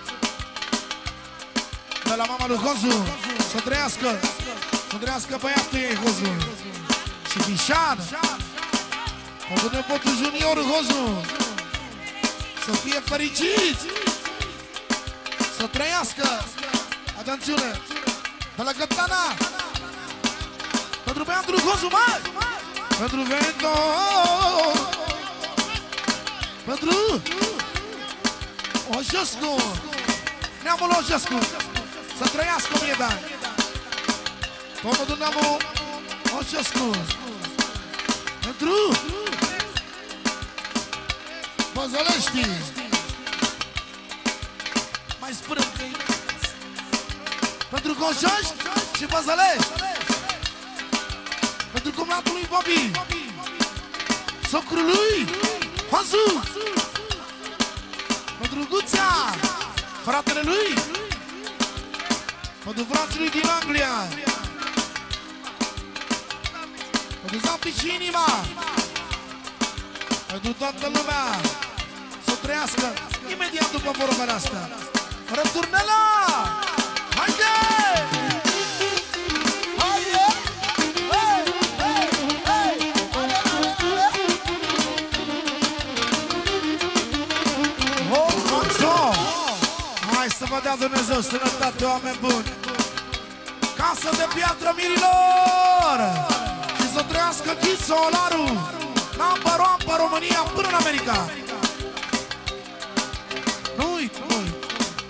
De la mama lui Hozu, să trăiască, să trăiască băiatul ei Hozu și Bișan, pentru nepotul junior Hozu, să fie fericiți, să trăiască. Atențiune! De la Gătana, pentru băiatul Hozu, mai! Pentru Vento, pentru Ojescu, neamul Ojescu, să trăiască o mie de ani. Tot pentru neamul Ojescu, pentru Băzălești, mai sprâncă-i, pentru Coșoști și Băzălești, pentru cumnatul lui Bobby, socrul lui Hozu, pentru Guțea, fratele lui, pentru frații lui din Anglia, pentru Zampi și inima, pentru toată lumea, să trăiască imediat după vorbele astea. Răturnela! Haide! Hai să vă dea Dumnezeu sănătate, oameni buni. Casă de piatră mirilor și să trăiască Ghisolaru, number one pe România până în America. Nu uit, nu uit.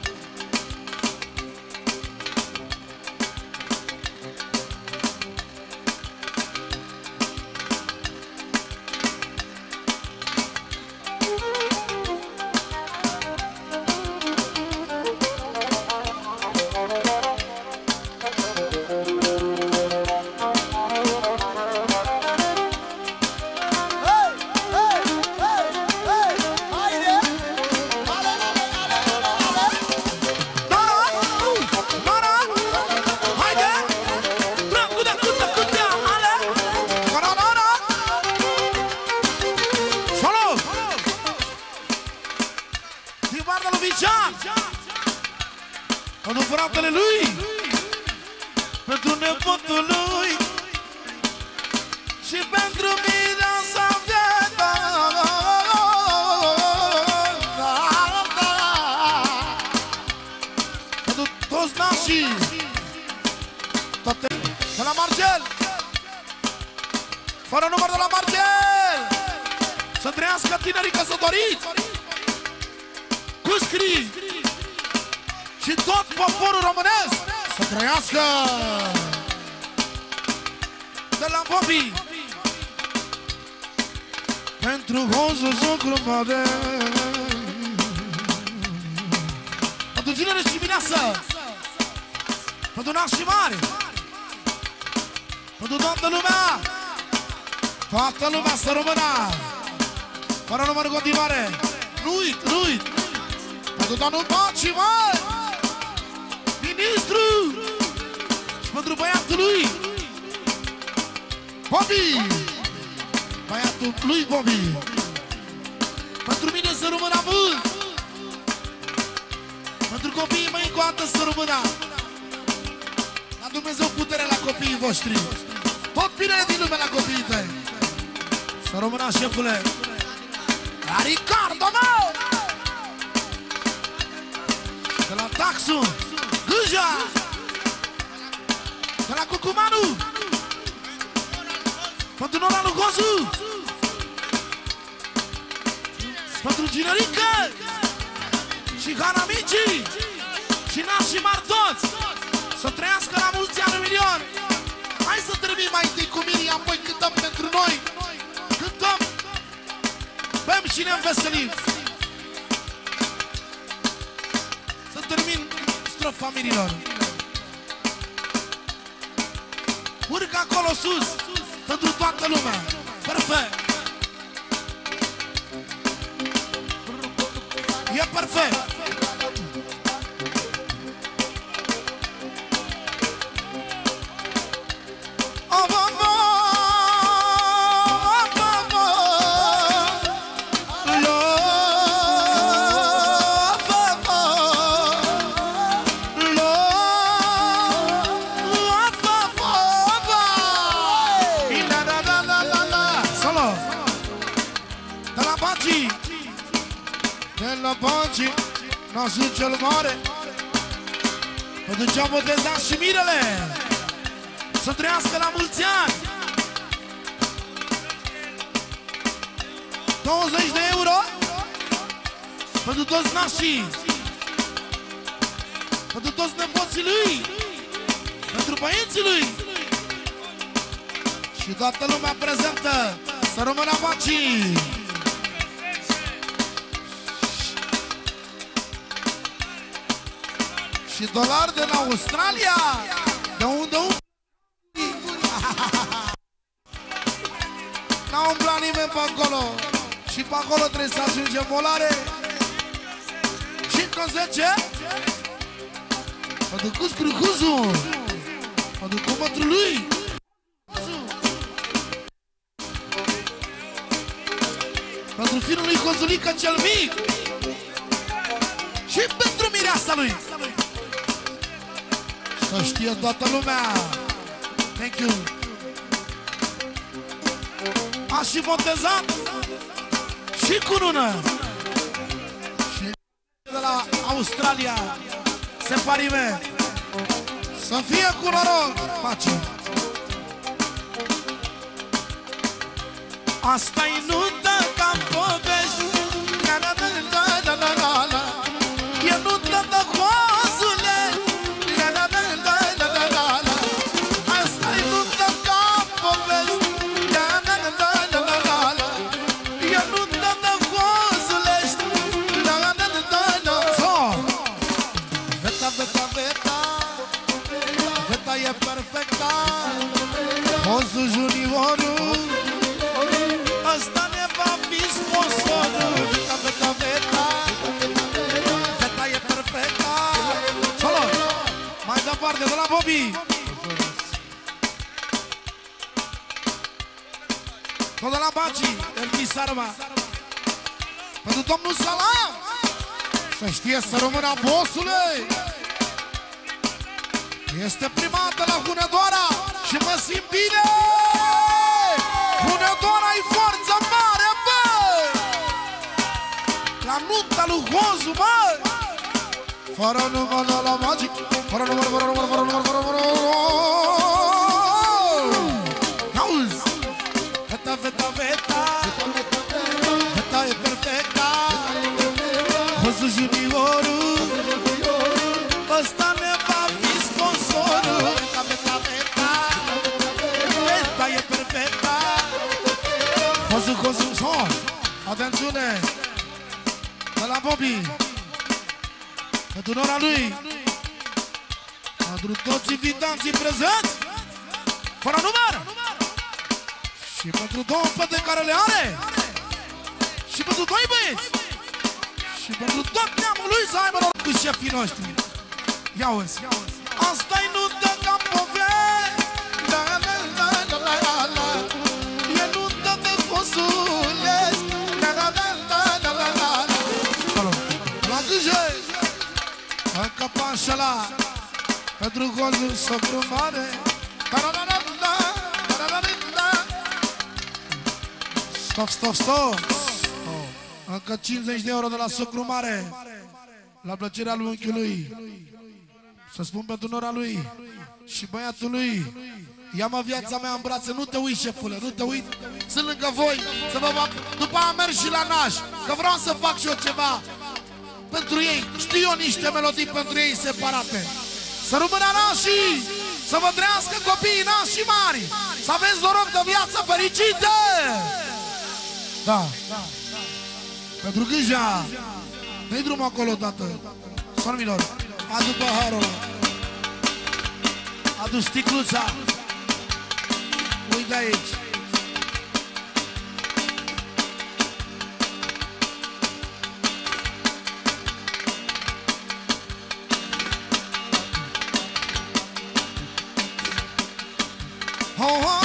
Pentru fratele lui, pentru nepotul lui și pentru mine să vieta. Pentru toți nașii, toate. De la Marcel, fără număr de la Marcel, să trăiască tinerii căsătoriți, cu scrii și tot poporul românesc să trăiască. De la Bobby, Pentru hozul sucru mare. Pentru tinere și mireasă. Pentru nașii mari. Pentru toată lumea. Toată lumea să rămână. Fără număr în continuare. Nu uit, nu uit. Pentru domnul Bacii, măi. Ministru. Și pentru băiatul lui Bobby. Băiatul lui Bobby. Pentru mine să rămână mult. Pentru copiii mei încă o dată să rămână. La Dumnezeu putere la copiii voștri. Tot binele din lume la copiii tăi. Să rămână, șefule. La Ricardo, mă! De la Taxu, Gâja. De la Cucumanu. Pentru Nora Lugozu. Pentru Ginerică. Și Hana Mici. Și nașii mari toți. Să trăiască la mulți ani un milion. Hai să termin mai întâi cu Miri, apoi cântăm pentru noi. Cântăm. Bem și ne înveselim. Să termin strofa mirilor. Urcă acolo sus. Pentru toată lumea. Perfect. E perfect. Bacii, nasul cel mare. Pentru ce-au botezat și mirele. Să trăiască la mulți ani. douăzeci de euro pentru toți nașii. Pentru toți nepoții lui. Pentru băieții lui. Și toată lumea prezentă. Să rămână Bacii. Și dolari din Australia. De unde un... N-a umblat nimeni pe acolo. Și pe acolo trebuie să ajungem volare. Și încă zece. Pentru Cus Crucuzu. Pentru cumătul lui. Pentru finul lui Cozulică cel mic. Și pentru mireasa lui. Să știe toată lumea. Thank you. A și botezat și cu lună. Și de la Australia. Se parime. Să fie cu noroc. Pace. Asta-i nuntă ca-n povești. La la la la la la la. E nuntă de coazule. E perfecta. Hozul juniorul. Ăsta ne va fi sponsorul. Veta, veta, veta. Veta e perfecta. Salut. Mai departe de la Bobby. Tot de la Bacii. Erchi Sarma. Pentru domnul Salam. Să știe să rămână bossule. Este primată la Hunedoara și mă simt bine! Hunedoara-i forță mare, bă! La nunta lui Hozu, bă! Fără număr de la Magic, fără număr, fără număr, fără număr, fără număr. Auzi! Veta, veta, veta. Veta e perfecta. Hozu juniorul. Ăsta ne va fi sponsorul. Veta, veta, veta. Veta e perfecta. Hozu Cozu, cozu, son. Atențiune. De la Bobby. Pentru nora lui. Pentru toți invitații prezenți. Fără număr. Și pentru două fete care le are. Și pentru doi băieți. Și pentru tot neamul lui să aibă noroc cu șefii noștri. Ia uzi. Asta-i nuntă ca-n povesti. La la la la la la la. E nuntă de Cozulești. La la la la la la la la. Salut. La gâjă. Încă pașala. Pentru Cozu socru mare. La la la la la. La la la la. Stop, stop, stop. Încă cincizeci de euro de la socru mare. La plăcerea lui unchiului. Să spun pentru nora lui și băiatul lui. Ia-mă viața mea în brațe, nu te uiți, șefule, nu te uiți. Sunt lângă voi, să vă va... După aia merg și la naș, că vreau să fac și eu ceva pentru ei. Știu eu niște melodii pentru ei separate. Să rămână nașii, să vă trăiască copiii nașii mari. Să aveți noroc de viață fericită. Da, da. Pentru Gâja. Dă-i drumul acolo, tată. Sormilor, adu paharul. Adu sticluța. Uite aici. Oh, oh.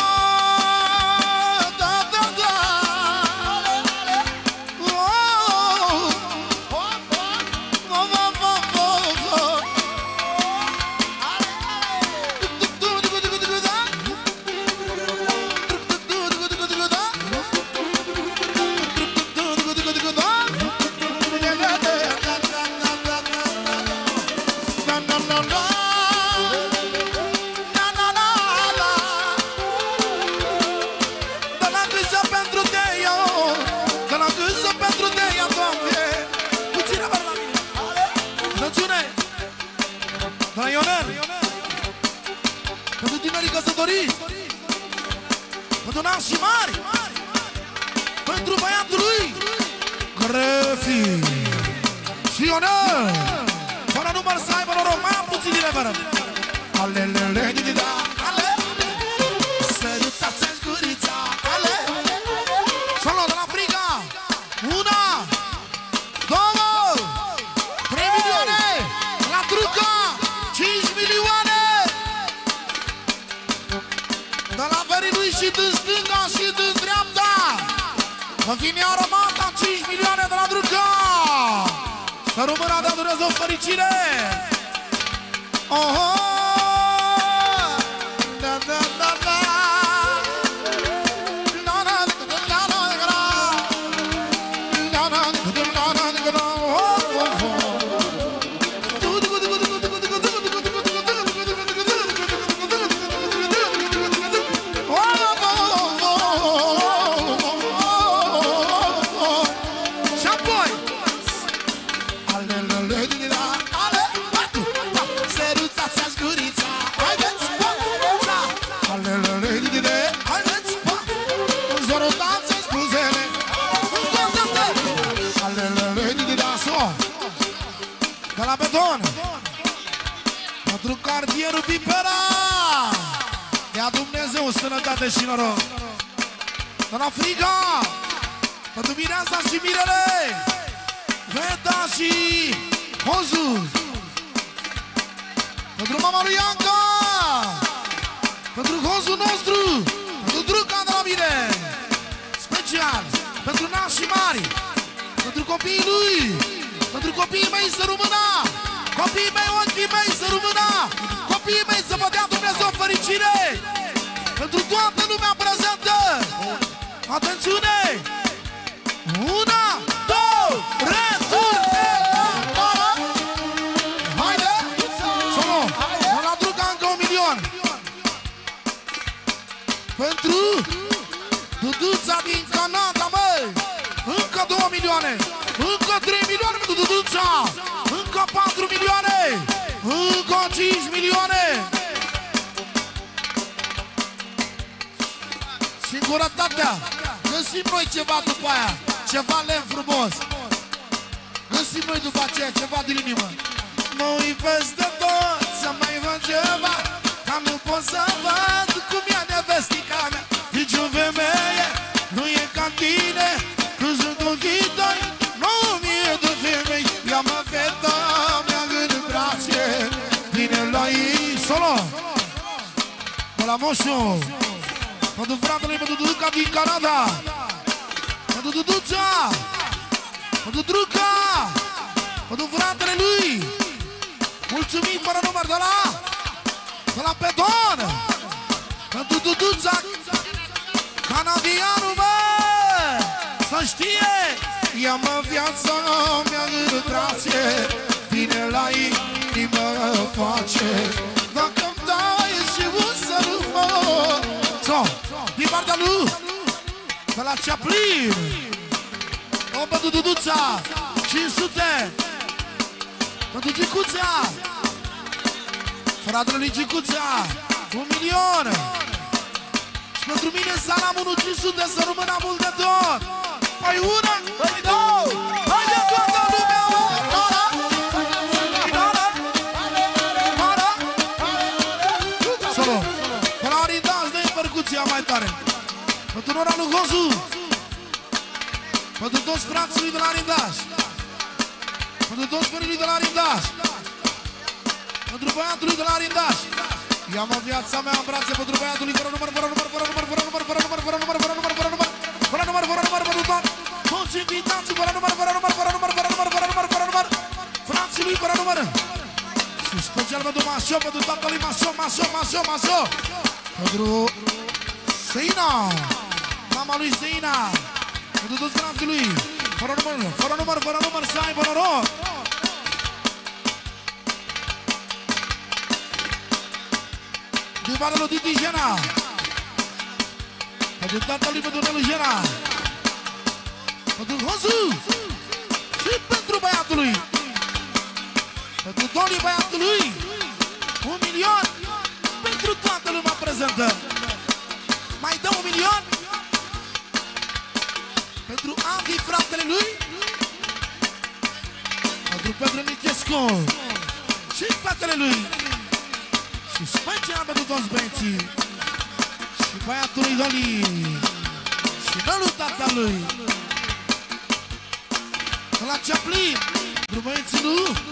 Pentru nașii mari, pentru băiatul lui Grefi și Ionel. Fără număr să aibă noroc, mai am puțin din reveră. Alelele, didida, ale. Sărutați-ți gurița, ale. Și-o de la friga. Una, două, trei milioane. La truca, cinci milioane. De la verii lui și din stânga și din dreapta. În fine aromata cinci milioane de la Druca. Să rămână de Dumnezeu fericire. Oh, oh. Da, da, da, da. Da, da, da, da, da, da. Da, da, da, da, da, da. Oh, oh, oh. De la beton pentru cartierul Pipera. Dea Dumnezeu sănătate și noroc. De la friga pentru Mireasa și Mirele, Veta și Hozu. Pentru mama lui Ianca, pentru Hozu nostru, pentru Druca de la mine. Special pentru nașii mari, pentru copiii lui, pentru copiii mei să rămână, copiii mei, ochii mei să rămână, copiii mei să vă dea Dumnezeu fericire, pentru toată lumea prezentă. Atențiune! Una, două, returne! Haide! Să-mă! La Druca încă un milion! Pentru Duduța din Canada, măi! Încă două milioane! Încă trei milioane pentru Duduța! Încă patru milioane! Încă cinci milioane! Singurătatea! Că găsim noi ceva după aia, ceva lemn frumos. Găsim noi după aceea ceva din inimă. Mă uit peste tot să mai văd ceva, dar nu pot să văd cum e nevestica mea. Nici o femeie nu e ca tine, când sunt ochii tăi, nouă mii de femei. Ia-mă feta mea în brațe, vine la ei solo. Mă la moșu, pentru fratele, pentru Duduca din Canada, pentru Duduța, pentru Druca, pentru fratele lui. Mulțumim fără număr de la, de la Pedon, pentru Duduța, canadianul, bă, să știe. Ia-mă viața mea în brațe, vine la inimă face. Dacă-mi dai și un sărut, mă. So, din partea lui, de la Chaplin, o pentru Duduța, cinci sute, pentru Gicuța, fratele lui Gicuța, un milion. Și pentru mine salam unu cinci sute, să rămână mult de tot. Păi una, păi două, hai de toată lumea, mă! Nora, Nora, Nora, solo, până ori dans de percuția mai tare. Pentru Nora lui Gozu, pentru toți frații lui de la Rindaș, pentru toți părinții de la Rindaș, pentru băiatul lui de la Rindaș. Ia-mă viața mea în brațe pentru băiatul lui, fără număr, fără număr, fără număr, fără număr, fără număr, fără număr, fără număr, fără număr, fără număr, fără număr, pentru toți, toți invitații, fără număr, fără număr, fără număr, fără număr, fără număr, fără număr, frații lui, fără număr. Și special pentru Mașo, pentru tatăl lui Mașo, Mașo, Mașo, Mașo, pentru Seina, mama lui Seina, pentru toți frații lui, fără număr, fără număr, fără număr, să aibă noroc. Din partea lui Titi Jena, pentru tatăl lui, pentru Nelu Jena, pentru Hozu și pentru băiatul lui, pentru Tony băiatul lui, un milion pentru toată lumea prezentă. Mai dă un milion pentru Andy, fratele lui, pentru Petru Michescu și fratele lui. Și special pentru toți băieții și băiatul lui Doli și Nelu tatălui de la Chaplin, pentru băieții lui